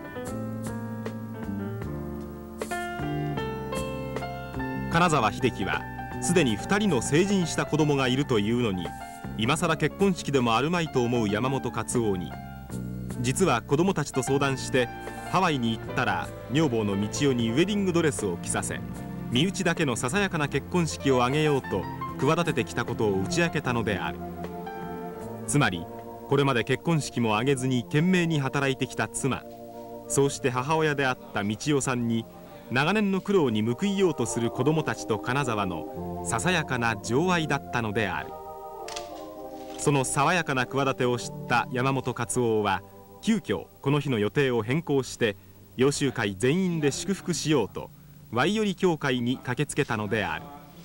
Speaker 1: 金沢秀樹はすでにふたりの成人した子供がいるというのに、今更結婚式でもあるまいと思う山本勝夫に、実は子供たちと相談してハワイに行ったら女房の道代にウェディングドレスを着させ、身内だけのささやかな結婚式を挙げようと企ててきたことを打ち明けたのである。つまりこれまで結婚式も挙げずに懸命に働いてきた妻、そうして母親であった道代さんに長年の苦労に報いようとする子供たちと金沢のささやかな情愛だったのである。その爽やかな企てを知った山本勝夫は急遽この日の予定を変更して揚州会全員で祝福しようとワイヨリ教会に駆けつけたのである。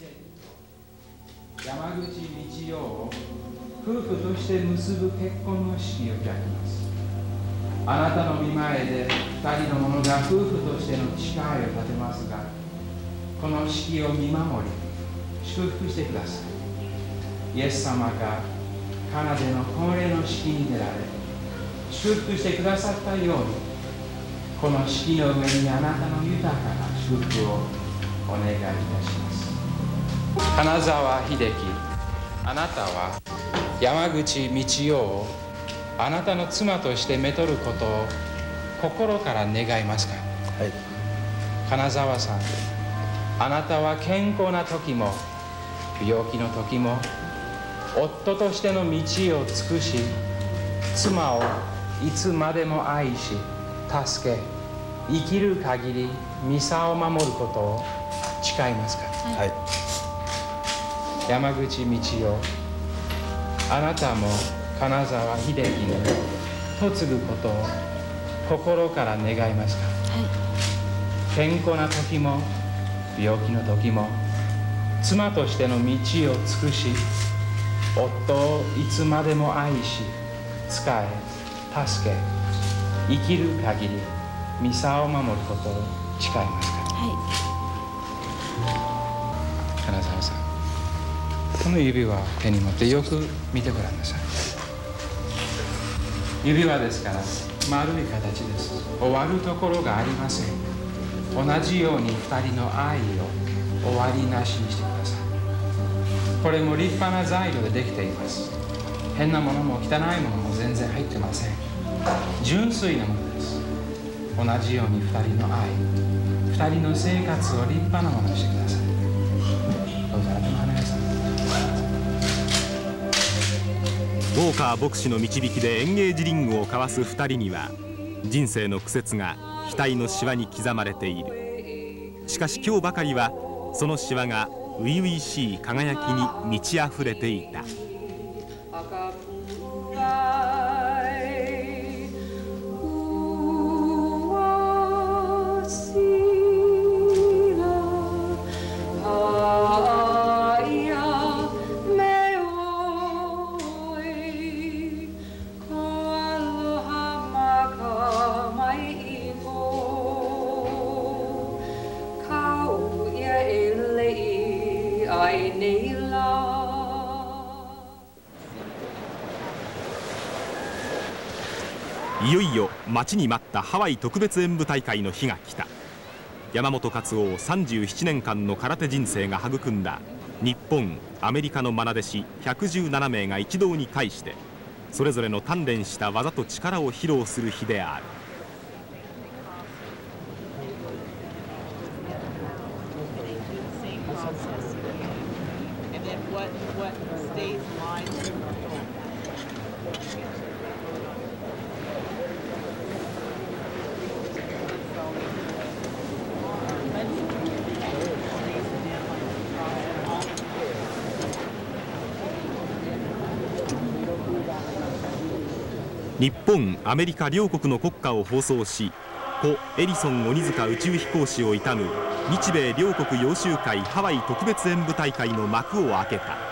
Speaker 17: 山口道代を夫婦として結ぶ結婚の式を開きます。あなたの御前で二人の者が夫婦としての誓いを立てますが、この式を見守り祝福してください。イエス様がカナでの婚礼の式に出られ祝福してくださったように、この式の上にあなたの豊かな祝福をお願いいたします。金沢秀樹、あなたは山口道代をあなたの妻としてめとることを心から願いますか。はい。金沢さん、あなたは健康な時も病気の時も夫としての道を尽くし、妻をいつまでも愛し助け、生きる限りミサを守ることを誓いますか。はい。山口道代、あなたも金沢秀樹に嫁ぐことを心から願いますか。はい。健康な時も病気の時も妻としての道を尽くし、夫をいつまでも愛し仕え助け、生きる限りミサを守ることを誓いますか。はい。金沢さん、この指輪を手に持ってよく見てごらんなさい。指輪ですから丸い形です。終わるところがありません。同じように二人の愛を終わりなしにしてください。これも立派な材料でできています。変なものも汚いものも全然入ってません。純粋なものです。同じように二人の愛、二人の生活を立派なものにしてください。どうぞ頭を離れなさい。
Speaker 1: ウォーカー牧師の導きでエンゲージリングを交わすふたりには人生の苦節が額のしわに刻まれている。しかし今日ばかりはそのしわが初々しい輝きに満ち溢れていた。いよいよ待ちに待ったハワイ特別演舞大会の日が来た。山本勝夫さんじゅうななねんかんの空手人生が育んだ日本アメリカの愛弟子ひゃくじゅうななめいが一堂に会してそれぞれの鍛錬した技と力を披露する日である。日本アメリカ両国の国歌を放送し故エリソン鬼塚宇宙飛行士を悼む日米両国洋州会ハワイ特別演舞大会の幕を開けた。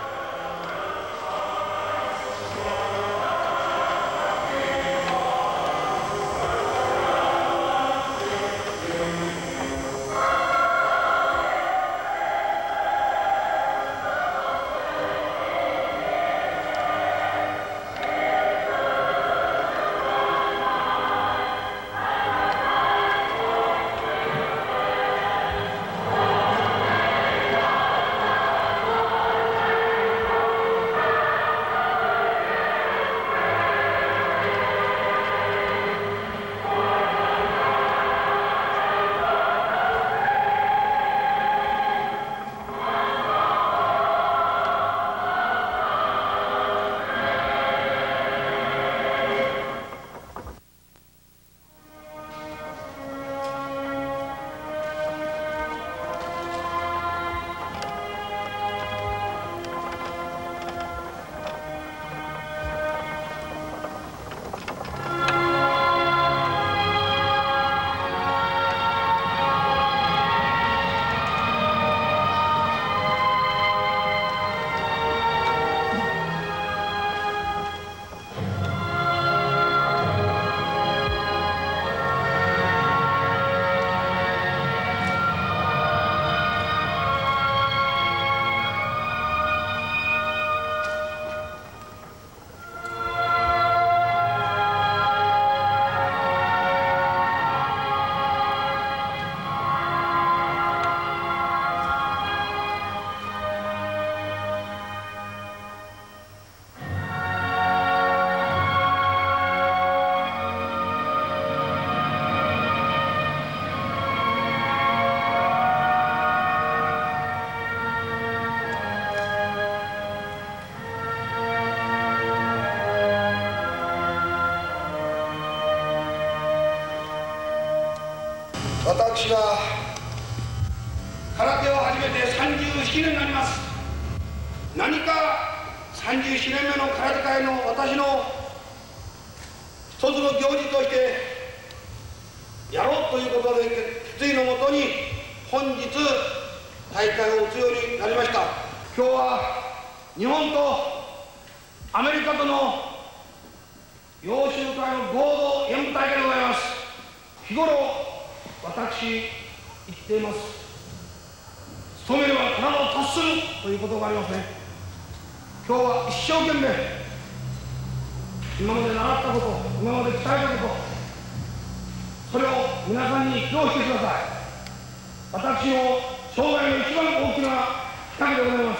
Speaker 5: 私は空手を始めてさんじゅうななねんになります。何かさんじゅうななねんめの空手界の私の一つの行事としてやろうということで決意のもとに本日大会を打つようになりました。今日は日本とアメリカとの洋州会の合同演舞大会でございます。日頃私言っています。務めれば必ず達するということがありますね。今日は一生懸命今まで習ったこと、今まで鍛えたこと、それを皆さんに披露してください。私の生涯の一番大きなきっかけでございます。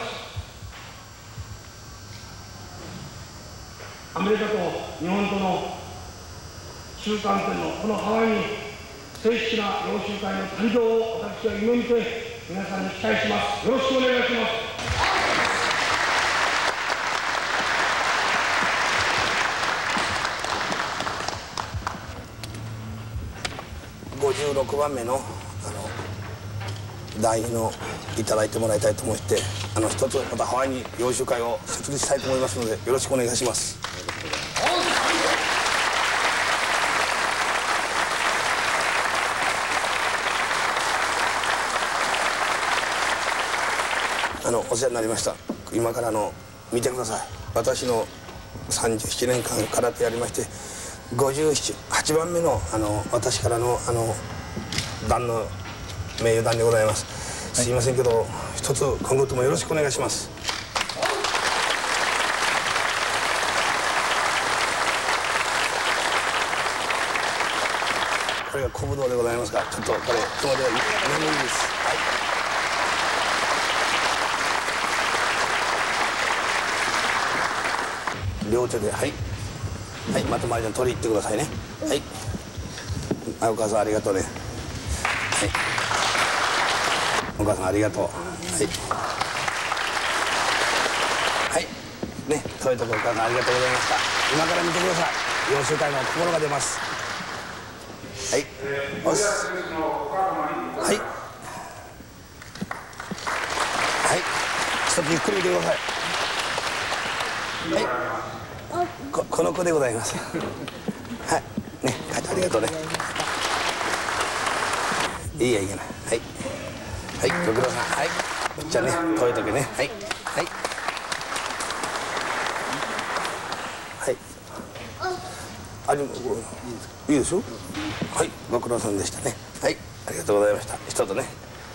Speaker 5: アメリカと日本との中間点のこのハワイに正式な洋州会の誕生を私は夢見て皆さんに期待します。よろしくお願いします。
Speaker 11: じゅうろくばんめのあの団員のいただいてもらいたいと思ってあの一つまたハワイに養習会を設立したいと思いますのでよろしくお願いします。あのお世話になりました。今からの見てください。私のさんじゅうななねんかん空手やりましてごじゅうはちばんめのあの私からのあの団の名誉団でございます。すいませんけど一つ今後ともよろしくお願いします。これが小武道でございますがちょっとこれ今までは眠いです。はい両手ではいはいまとまりの取り入ってくださいね。はいあお母さんありがとうね。はいお母さんありがとう。はいはいねそういうところお母さんありがとうございました。今から見てください。養習会の心が出ます。はいおすはいはい一つゆっくり見てください。はいこ, この子でございます。はいね母ちゃんありがとうね。いいやいいやなはいはいご苦労さんはいじゃあね遠い時ねはいはいはいありいいでしょはいご苦労さんでしたねはいありがとうございました。一つね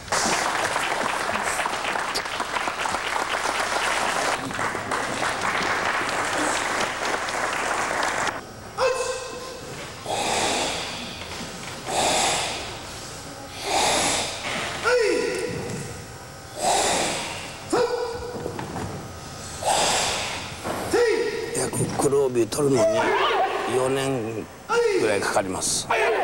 Speaker 11: 黒帯取るのによねんぐらいかかります。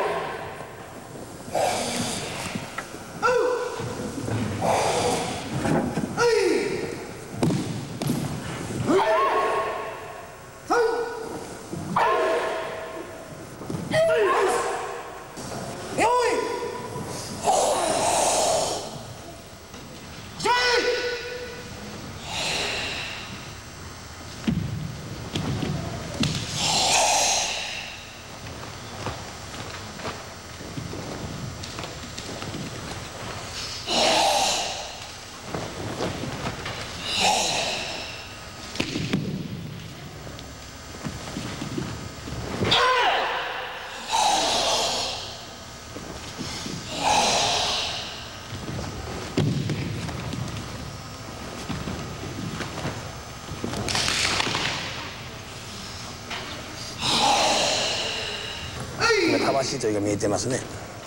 Speaker 11: 魂というか見えてますね。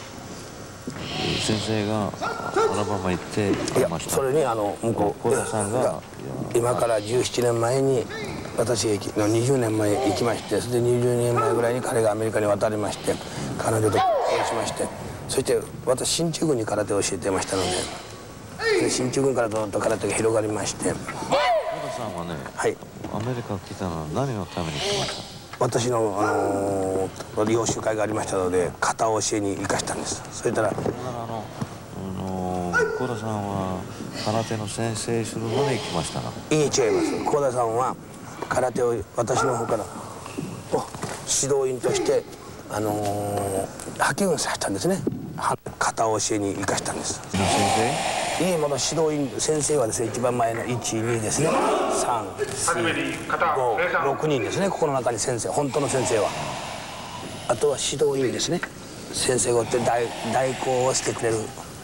Speaker 3: 先生がアラバマ行って
Speaker 11: いやそれにあの向こう小田さんが今からじゅうななねんまえに私のにじゅうねんまえ行きましてそれでにじゅうねんまえぐらいに彼がアメリカに渡りまして彼女と結婚しましてそして私進駐軍に空手を教えてましたのでで進駐軍からどんどん空手が広がりまして小
Speaker 3: 田さんはね、
Speaker 11: はい、
Speaker 3: アメリカ来たのは何のために来ました？
Speaker 11: 私の、あのー、養習会がありましたので型を教えに行かしたんです。それからあの、
Speaker 3: あのー、小田さんは空手の先生するのに行きましたか？
Speaker 11: いいえ違います。小田さんは空手を私の方から指導員としてあのー、派遣させたんですね。型を教えに行かしたんです。
Speaker 3: 先生？
Speaker 11: いえまだ指導員先生はですね一番前のいち、にですねさん、よん、ご、ろくにんですね。ここの中に先生本当の先生はあとは指導員ですね。先生がおって代代行をしてくれる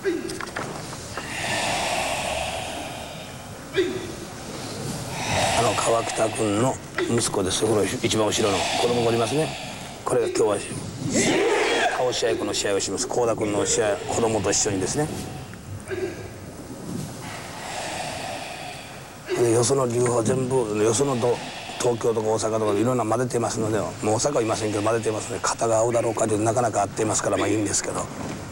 Speaker 11: あの川北君の息子です。この一番後ろの子供がおりますね。これが今日は倒し合いこの試合をします。幸田君の試合子供と一緒にですね。よその流派全部よその東京とか大阪とかいろんな混ぜてますのでもう大阪はいませんけど混ぜてますので型が合うだろうかというなかなか合っていますからまあいいんですけど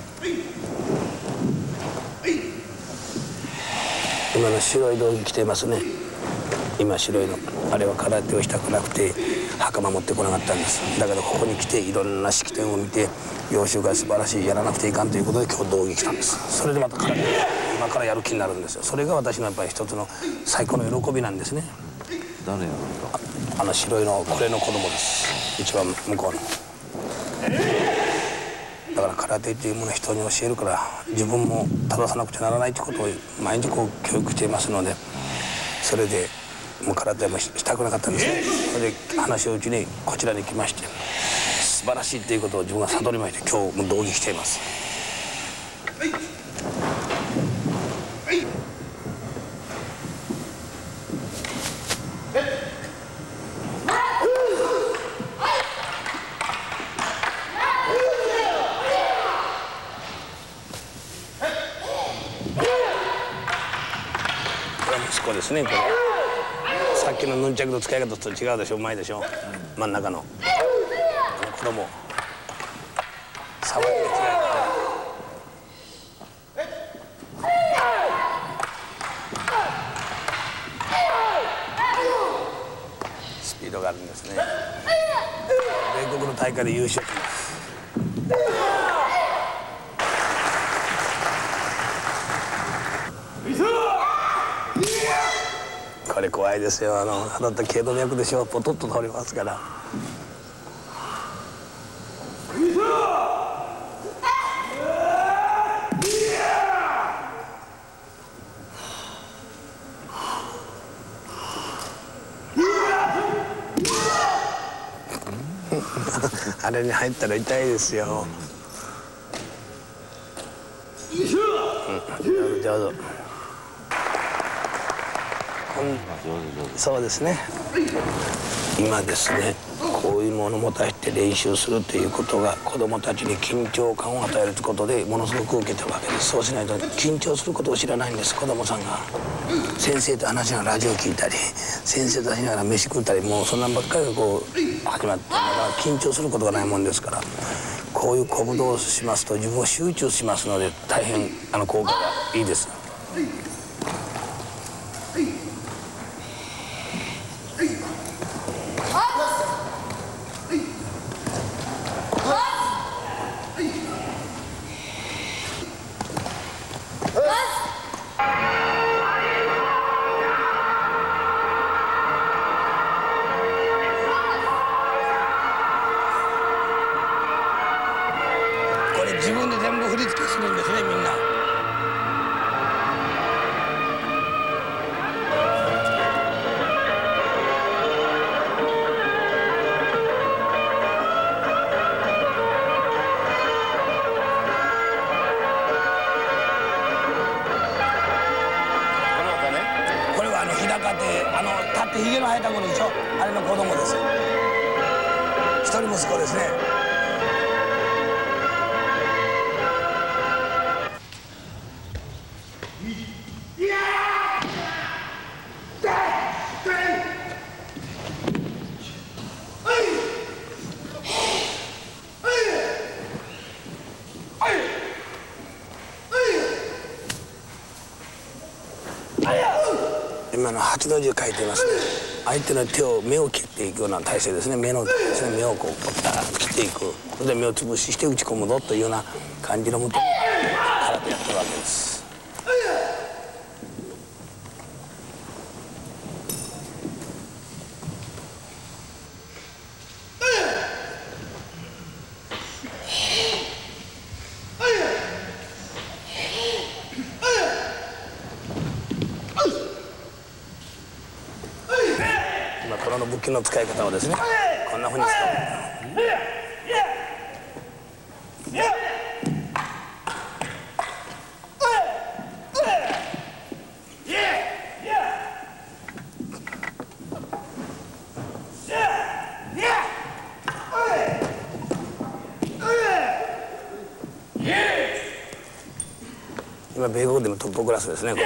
Speaker 11: 今の白い道着着てますね。今白いのあれは空手をしたくなくて派
Speaker 18: 袴持ってこなかったんです。だけどここに来ていろんな式典を見て揚州会素晴らしい、やらなくていかんということで今日道着来たんです。それでまた彼今からやる気になるんですよ。それが私のやっぱり一つの最高の喜びなんですね。
Speaker 3: 誰やろう
Speaker 18: あの白いのこれの子供です。一番向こうの。だから空手っていうものを人に教えるから自分も正さなくちゃならないということを毎日こう教育していますので、それでもう空手もしたくなかったんですね。それで話をうちにこちらに来まして素晴らしいっていうことを自分が悟りまして今日も道着しています。息子ですね。これさっきのヌンチャクの使い方と違うでしょ。うまいでしょ、うん、真ん中のこの子供さばきが違いスピードがあるんですね。米国の大会で優勝します。これ怖いですよ。あのだって頸動脈でしょ、ポトッと倒れますから。あれに入ったら痛いですよ。うん、上手。そうですね。今ですね、こういうものを持たせて練習するということが子どもたちに緊張感を与えるということでものすごく受けてるわけです。そうしないと緊張することを知らないんです、子どもさんが。先生と話しながらラジオ聞いたり先生と話しながら飯食ったり、もうそんなんばっかりがこう始まって、だから緊張することがないもんですから、こういう鼓舞動をしますと自分を集中しますので大変あの効果がいいです。自分で全部振り付けするんですね、みんな。これはあの日高ってあの立ってひげの生えた子でしょ、あれの子供です。一人息子ですね。今の八の字を書いていますね。相手の手を目を切っていくような体勢ですね。目のですね、目をこうパッと切っていく。それで目をつぶしして打ち込むぞというような感じのもとに空手やってるわけです。この武器の使い方をですね、こんなふうに使う。今米国でもトップクラスですね、これ。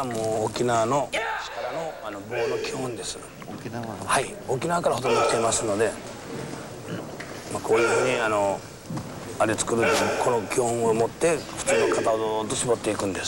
Speaker 18: もう沖縄の力のあの棒の基本です。沖縄はい、沖縄からほとんど来ていますので、まあ、こういうふうにあのあれ作るこの基本を持って普通の型をどーっと絞っていくんです。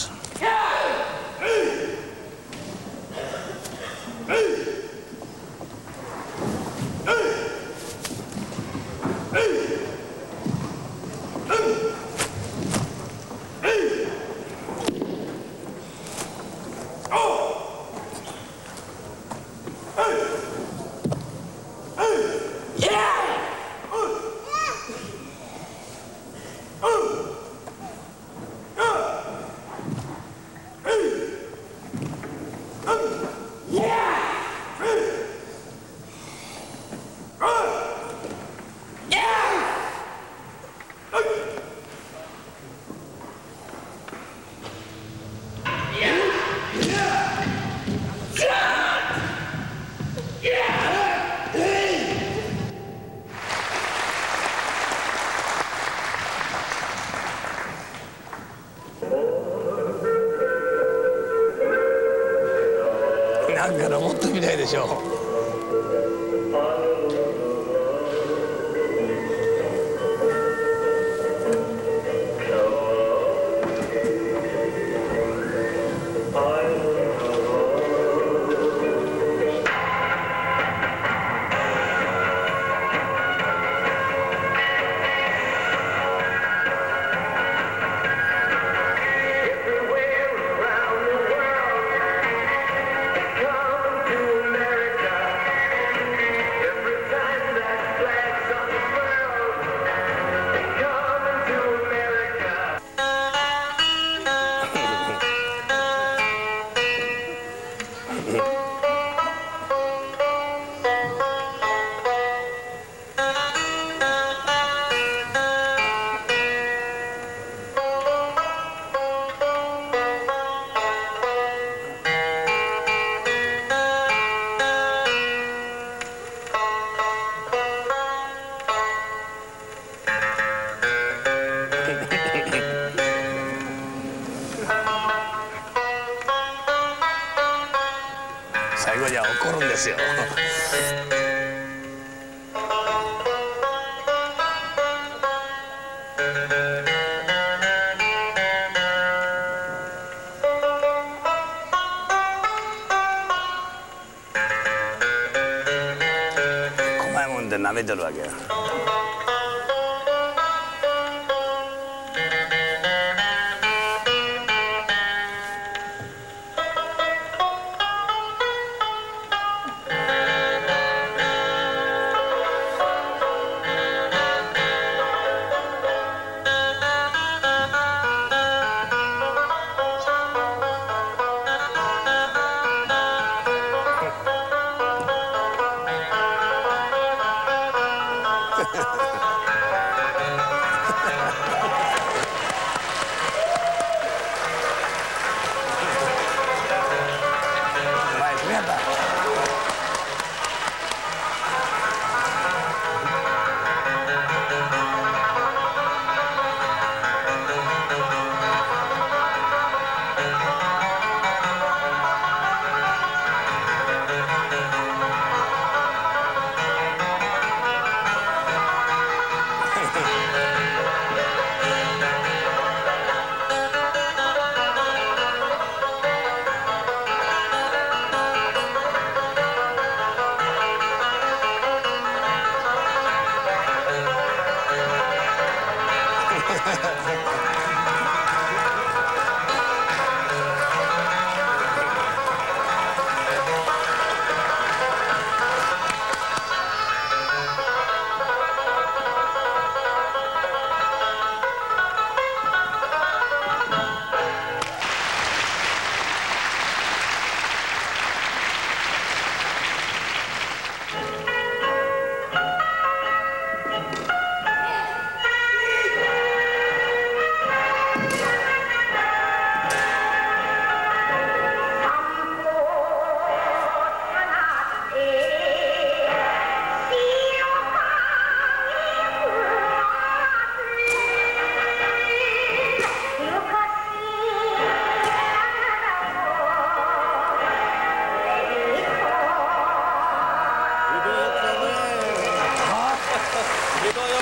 Speaker 18: なんかロボットみたいでしょ。最後には怒るんですよ。細いもんで舐めてるわけや。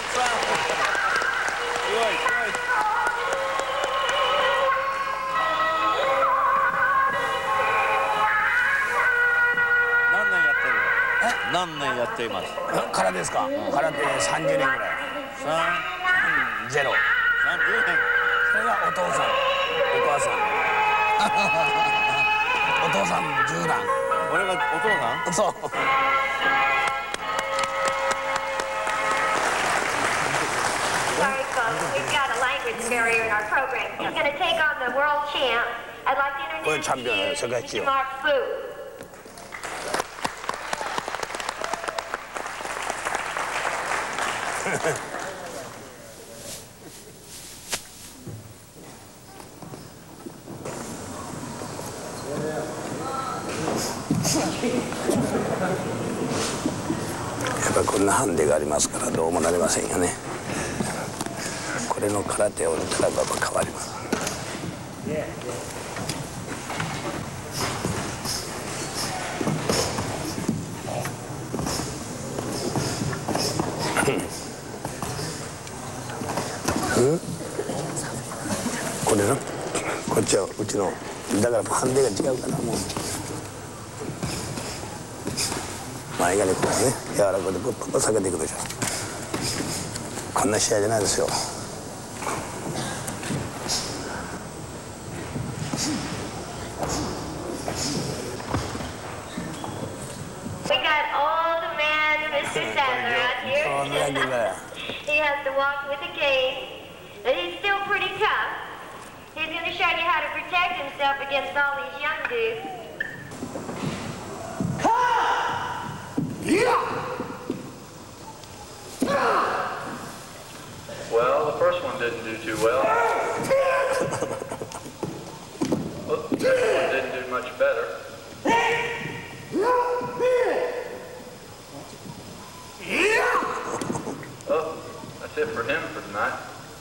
Speaker 19: 何年やっています？
Speaker 18: 空ですか？空手さんじゅうねんぐらい。ゼロ。
Speaker 19: さんじゅうねん。
Speaker 18: それがお父さん、お母さん。お父さん十男。
Speaker 19: 俺がお父さん？
Speaker 18: そう。
Speaker 20: Sorry, folks. We've got a language barrier in our program. He's going to take on the world champ. I'd like to introduce to you Mister Mark Fu.
Speaker 18: やっぱこんなハンデがありますからどうもなりませんよね。これの空手を見たらば変わります。うん、これな、こっちはうちのだからハンデが違うからもう前がねこうね柔らかくてぶっと下げていくでしょ。こんな試合じゃないですよ。
Speaker 20: We got all the man, Mister Sadler, out here. He has to walk with a cane, but he's still pretty tough. He's going to show you how to protect himself against all these young dudes.
Speaker 21: Well, the first one didn't do too well. Well, the second one didn't do much better. Oh, that's it for him for tonight.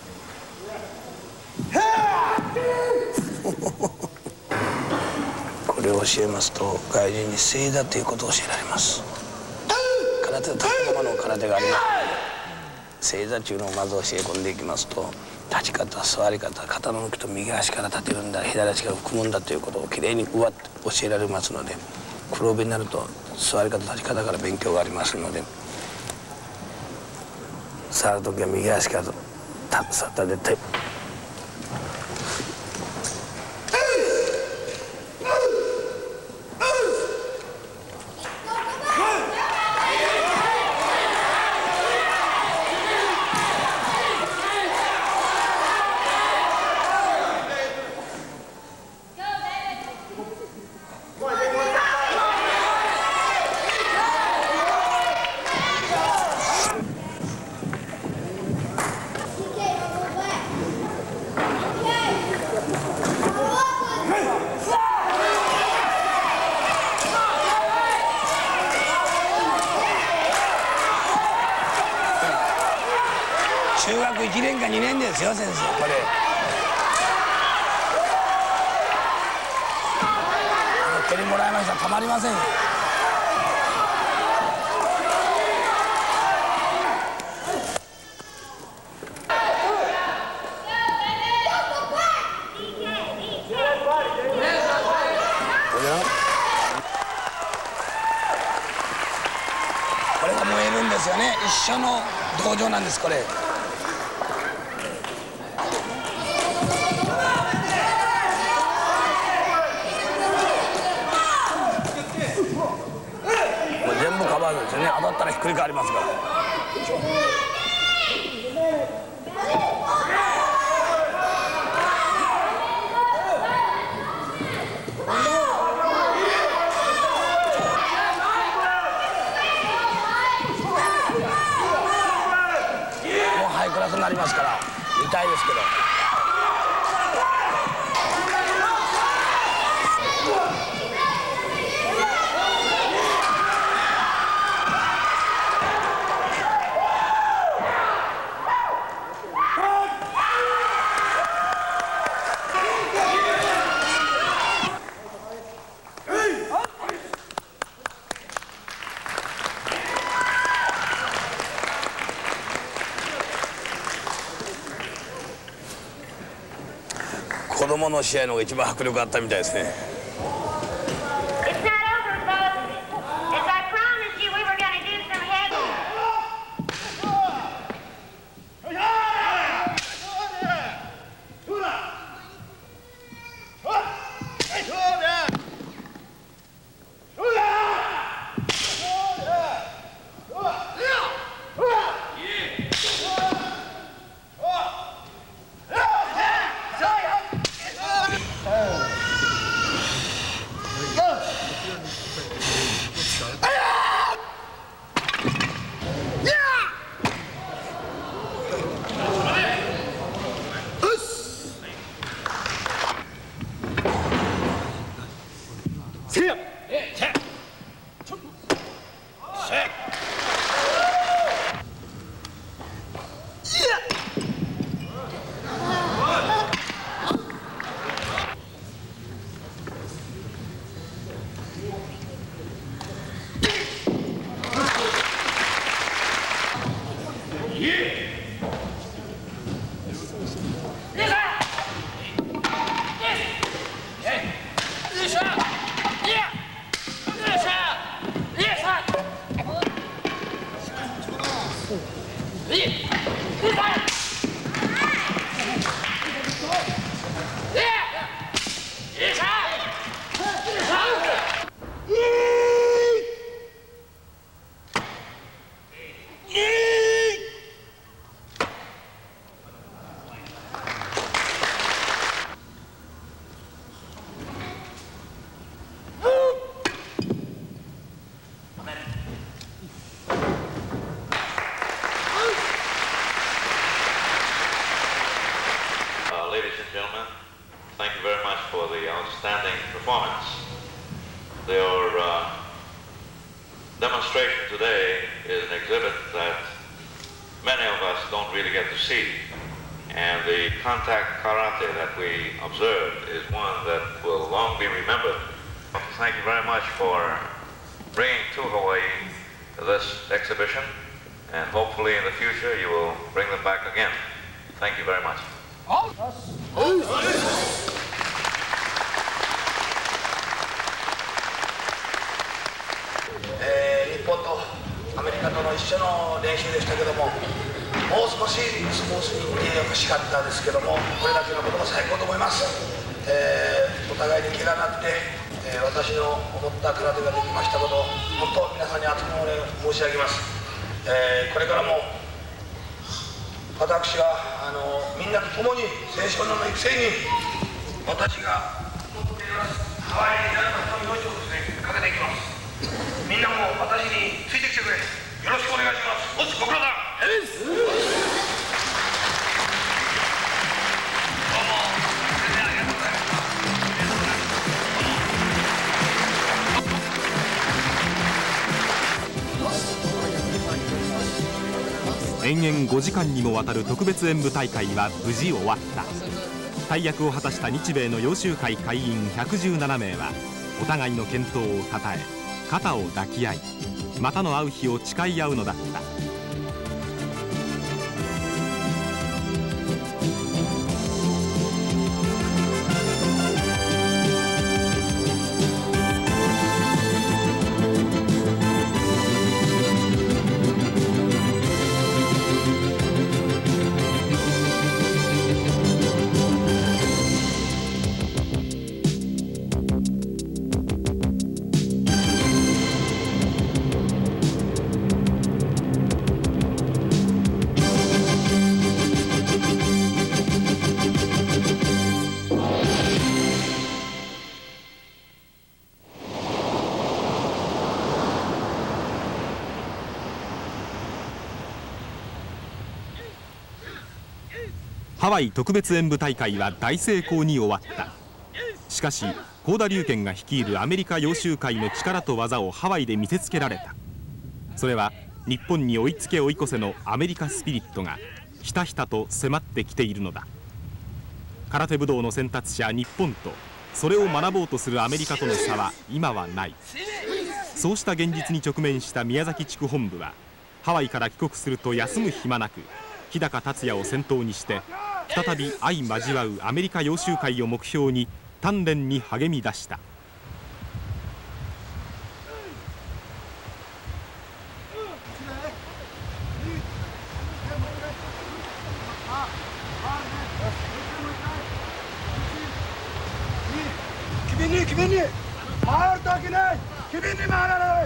Speaker 18: これを教えますと外人に正座ということを教えられます。空手は立ったままの空手があります。正座というのをまず教え込んでいきますと立ち方、座り方、肩の向きと右足から立てるんだ、左足から組むんだということをきれいにうわっと教えられますので、黒帯になると座り方、立ち方から勉強がありますので、触るときは右足から立ったで手。中学いちねんかにねんですよ先生これ。蹴りもらいましたたまりませんよ。これが燃えるんですよね。一緒の道場なんですこれ。全部カバーですよね。当たったらひっくり返りますから。もうハイクラスになりますから痛いですけど。 供の試合の方が一番迫力あったみたいですね。
Speaker 3: Ladies and gentlemen, thank you very much for the outstanding performance. Your uh, demonstration today is an exhibit that many of us don't really get to see. And the contact karate that we observed is one that will long be remembered. I want to thank you very much for bringing to Hawaii this exhibition, and hopefully in the future you will bring them back again. Thank you very much.
Speaker 18: えー、日本とアメリカとの一緒の練習でしたけども、もう少しスムースにいってほしかったですけども、これだけのことが最高と思います。えー、お互いに怪我なくて、えー、私の思った空手ができましたことを本当皆さんに厚くお礼申し上げます。えー、これからも私はあのみんなと共に青少年の育成に私が持っていますハワイになるための命をですねかけていきます。みんなも私についてきてくれ。よろしくお願いします。おつご苦労だ。
Speaker 1: 延々ごじかんにもわたる特別演舞大会は無事終わった。大役を果たした日米の洋州会会員ひゃくじゅうななめいはお互いの健闘をたたえ肩を抱き合いまたの会う日を誓い合うのだった。ハワイ特別演舞大会は大成功に終わった。しかし幸田龍賢が率いるアメリカ洋州会の力と技をハワイで見せつけられた。それは日本に追いつけ追い越せのアメリカスピリットがひたひたと迫ってきているのだ。空手武道の先達者日本とそれを学ぼうとするアメリカとの差は今はない。そうした現実に直面した宮崎地区本部はハワイから帰国すると休む暇なく日高達也を先頭にして再び相交わうアメリカ洋州会を目標に鍛錬に励み出した。
Speaker 11: 君に君に回るときない君に回らない。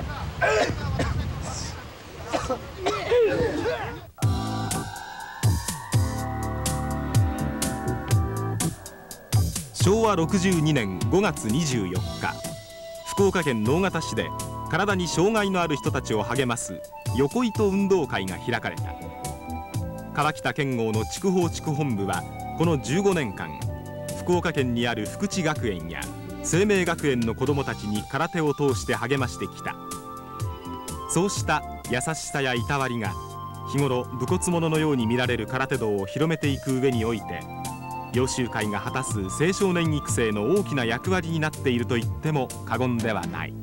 Speaker 1: しょうわろくじゅうにねんごがつにじゅうよっか、福岡県直方市で体に障害のある人たちを励ます横糸運動会が開かれた。川北剣豪の筑豊地区本部はこのじゅうごねんかん、福岡県にある福知学園や生命学園の子どもたちに空手を通して励ましてきた。そうした優しさやいたわりが日頃武骨者のように見られる空手道を広めていく上において、洋州会が果たす青少年育成の大きな役割になっていると言っても過言ではない。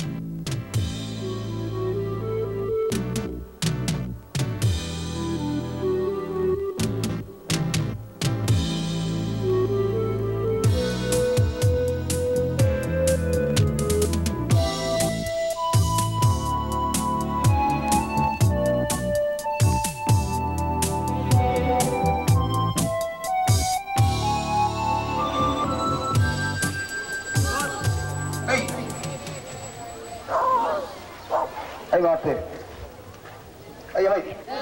Speaker 11: はい、回って。はい、やばい。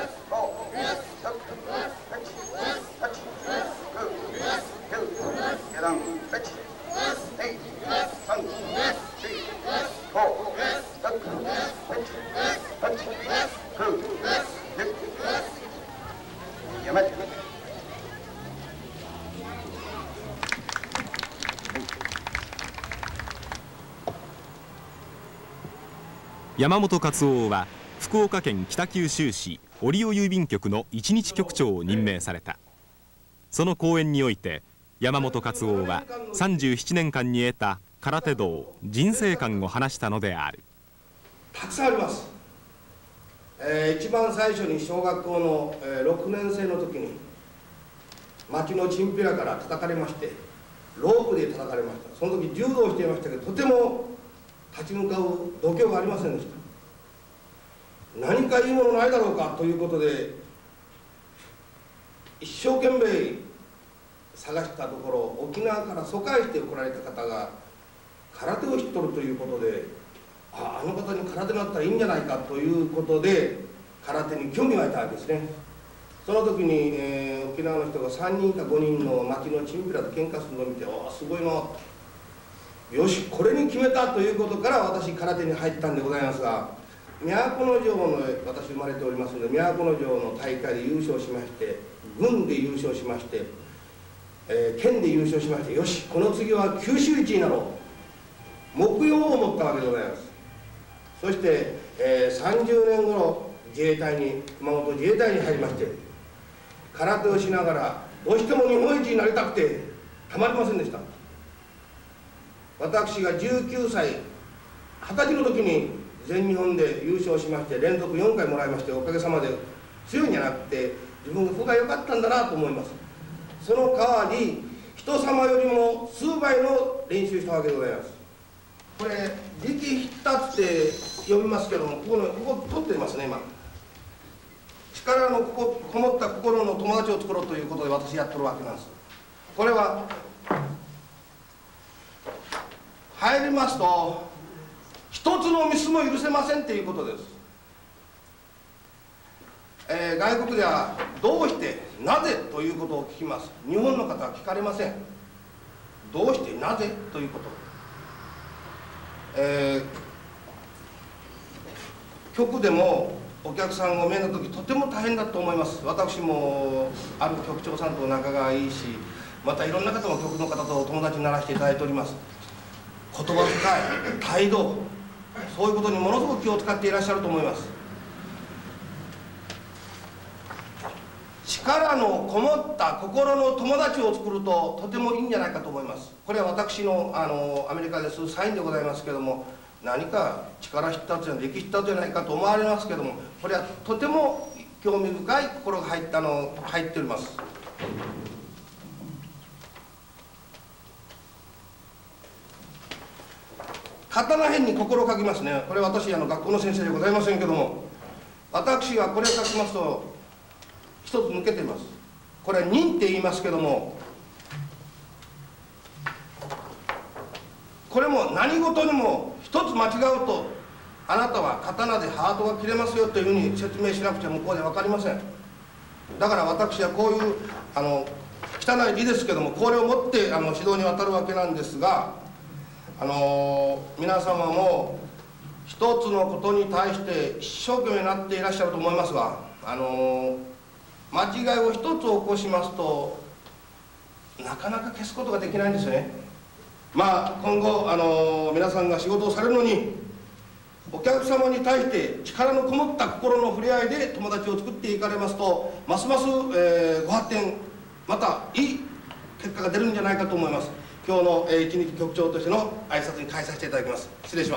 Speaker 1: 山本勝夫は福岡県北九州市折尾郵便局の一日局長を任命された。その講演において山本勝夫はさんじゅうななねんかんに得た空手道人生観を話したのである。
Speaker 5: たくさんあります。えー、一番最初に小学校の、えー、ろくねんせいの時に町のチンピラから叩かれまして、ロープで叩かれました。その時柔道をしていましたけど、とても立ち向かう度胸がありませんでした。何かいいものないだろうかということで一生懸命探したところ、沖縄から疎開して来られた方が空手を知っとるということで、ああの方に空手になったらいいんじゃないかということで空手に興味が湧いたわけですね。その時に、えー、沖縄の人がさんにんかごにんの町のチンピラと喧嘩するのを見て、おおすごいな、よしこれに決めたということから私空手に入ったんでございますが、都城の私生まれておりますので、都城の大会で優勝しまして、軍で優勝しまして、えー、県で優勝しまして、よしこの次は九州一になろう、目標を持ったわけでございます。そして、えー、さんじゅうねんごろ自衛隊に熊本自衛隊に入りまして、空手をしながらどうしても日本一になりたくてたまりませんでした。私がじゅうきゅうさいはたちの時に全日本で優勝しまして、連続よんかいもらいまして、おかげさまで強いんじゃなくて自分が歩が良かったんだなと思います。その代わり人様よりも数倍の練習したわけでございます。これ力必達って呼びますけども、ここのここ取ってますね。今力のこここもった心の友達を作ろうということで私やってるわけなんです。これは入りますと一つのミスも許せませんっていうことです。えー、外国ではどうしてなぜということを聞きます。日本の方は聞かれません。どうしてなぜということ、えー、局でもお客さんを見えた時とても大変だと思います。私もある局長さんと仲がいいし、またいろんな方も局の方と友達にならせていただいております。言葉遣い、態度、そういうことにものすごく気を使っていらっしゃると思います。力のこもった心の友達を作るととてもいいんじゃないかと思います。これは私のあのアメリカですサインでございますけども、何か力必達や歴史必達じゃないかと思われますけども、これはとても興味深い心が入ったの入っております。 刀編に心を書きますね。これ私あの学校の先生でございませんけども、私がこれを書きますと一つ抜けています。これは忍って言いますけども、これも何事にも一つ間違うとあなたは刀でハートが切れますよというふうに説明しなくちゃ向こうで分かりません。だから私はこういうあの汚い字ですけども、これを持ってあの指導に当たるわけなんですが、あの皆様も一つのことに対して一生懸命になっていらっしゃると思いますが、あの間違いを一つ起こしますとなかなか消すことができないんですよね。まあ今後あの皆さんが仕事をされるのにお客様に対して力のこもった心の触れ合いで友達を作っていかれますと、ますます、えー、ご発展、またいい結果が出るんじゃないかと思います。今日の、えー、一日局長としての挨拶に返させていただきます。失礼します。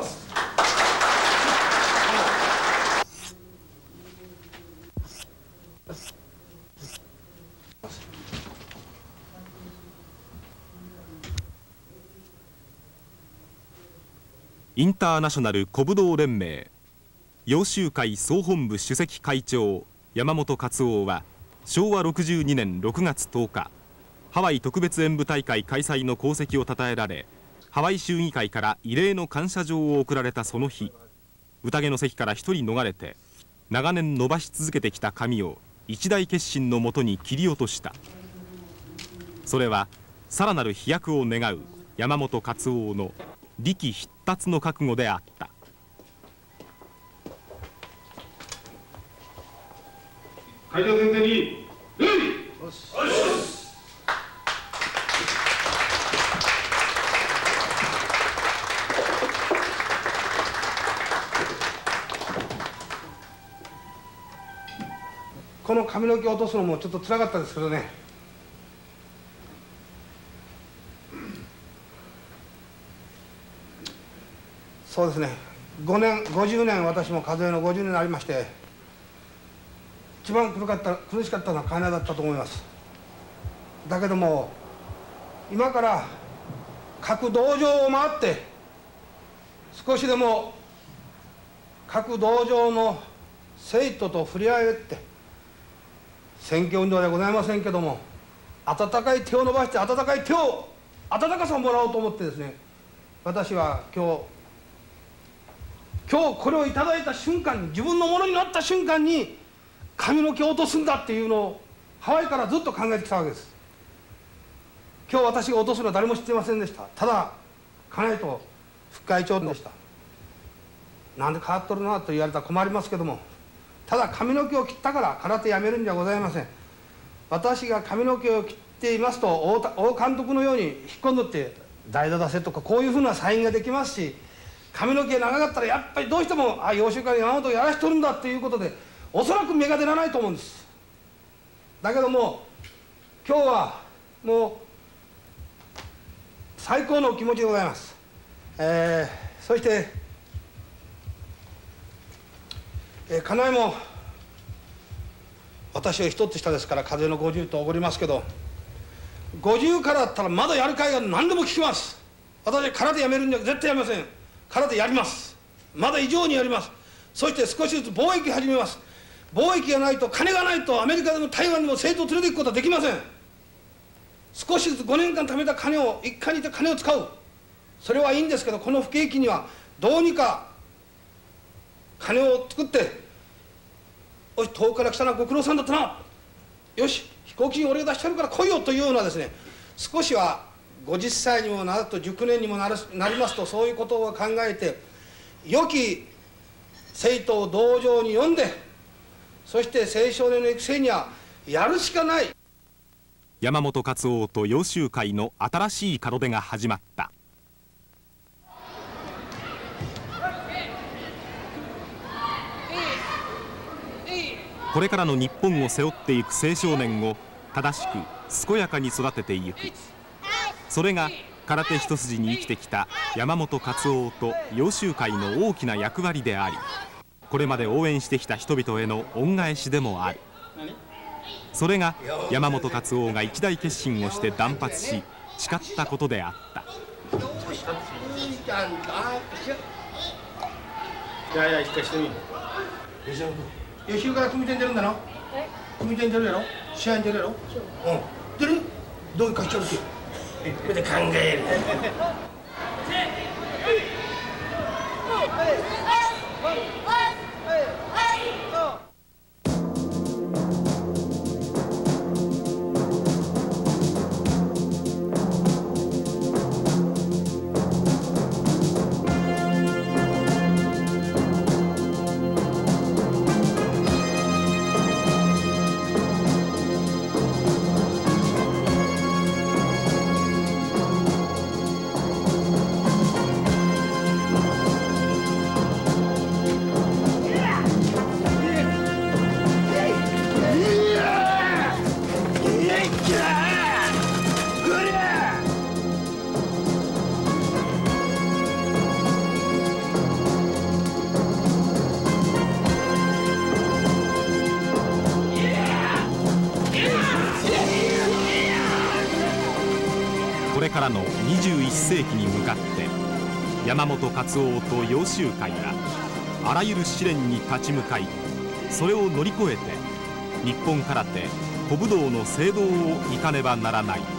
Speaker 1: インターナショナル古武道連盟揚州会総本部主席会長山本勝夫はしょうわろくじゅうにねんろくがつとおか、ハワイ特別演舞大会開催の功績をたたえられ、ハワイ州議会から異例の感謝状を贈られたその日、宴の席から一人逃れて長年伸ばし続けてきた髪を一大決心のもとに切り落とした。それはさらなる飛躍を願う山本勝夫の力必達の覚悟であった。
Speaker 2: 会長先生に礼。よし。
Speaker 5: この髪の毛を落とすのもちょっとつらかったですけどね、そうですね、ごねんごじゅうねん私も数えのごじゅうねんになりまして、一番苦かった苦しかったのは海内だったと思います。だけども今から各道場を回って少しでも各道場の生徒と触れ合えって選挙運動ではございませんけども、温かい手を伸ばして温かい手を温かさをもらおうと思ってですね、私は今日今日これをいただいた瞬間に、自分のものになった瞬間に髪の毛を落とすんだっていうのをハワイからずっと考えてきたわけです。今日私が落とすのは誰も知っていませんでした。ただ家内と副会長でした。なんで変わっとるなと言われたら困りますけども、ただ髪の毛を切ったから空手やめるんじゃございません。私が髪の毛を切っていますと、大監督のように引っ込んどって代打出せとか、こういうふうなサインができますし、髪の毛長かったらやっぱりどうしてもあ揚州会山本をやらしとるんだっていうことでおそらく芽が出らないと思うんです。だけども今日はもう最高の気持ちでございます。えー、そしてえー、家内も私は一つ下ですから風のごじゅうとおごりますけど、ごじゅうからだったらまだやる会が何でも聞きます。私は空手やめるんじゃ絶対やめません。空手やります。まだ以上にやります。そして少しずつ貿易始めます。貿易がないと、金がないとアメリカでも台湾でも生徒を連れていくことはできません。少しずつごねんかん貯めた金を一家にいて金を使う、それはいいんですけど、この不景気にはどうにか金を作って、おい遠くから来たな、ご苦労さんだったな、よし飛行機に俺が出してやるから来いよというようなですね、少しはごじゅっさいにもなると熟年にもなるなりますと、そういうことを考えて良き生徒を道場に呼んで、そして青少年の育成にはやるしかない。
Speaker 1: 山本勝夫と揚州会の新しい門出が始まった。これからの日本を背負っていく青少年を正しく健やかに育てていく、それが空手一筋に生きてきた山本勝夫と揚州会の大きな役割であり、これまで応援してきた人々への恩返しでもある。それが山本勝夫が一大決心をして断髪し誓ったことであった。
Speaker 5: じゃあ、いや、一回してみ。予習から組み手に出るんだろ。組み手に出るやろ。試合に出るやろ。うん。出る。どういうかしちゃうって。それで考える。
Speaker 1: これからのにじゅういっ世紀に向かって山本勝夫と揚州会はあらゆる試練に立ち向かい、それを乗り越えて日本空手古武道の正道をいかねばならない。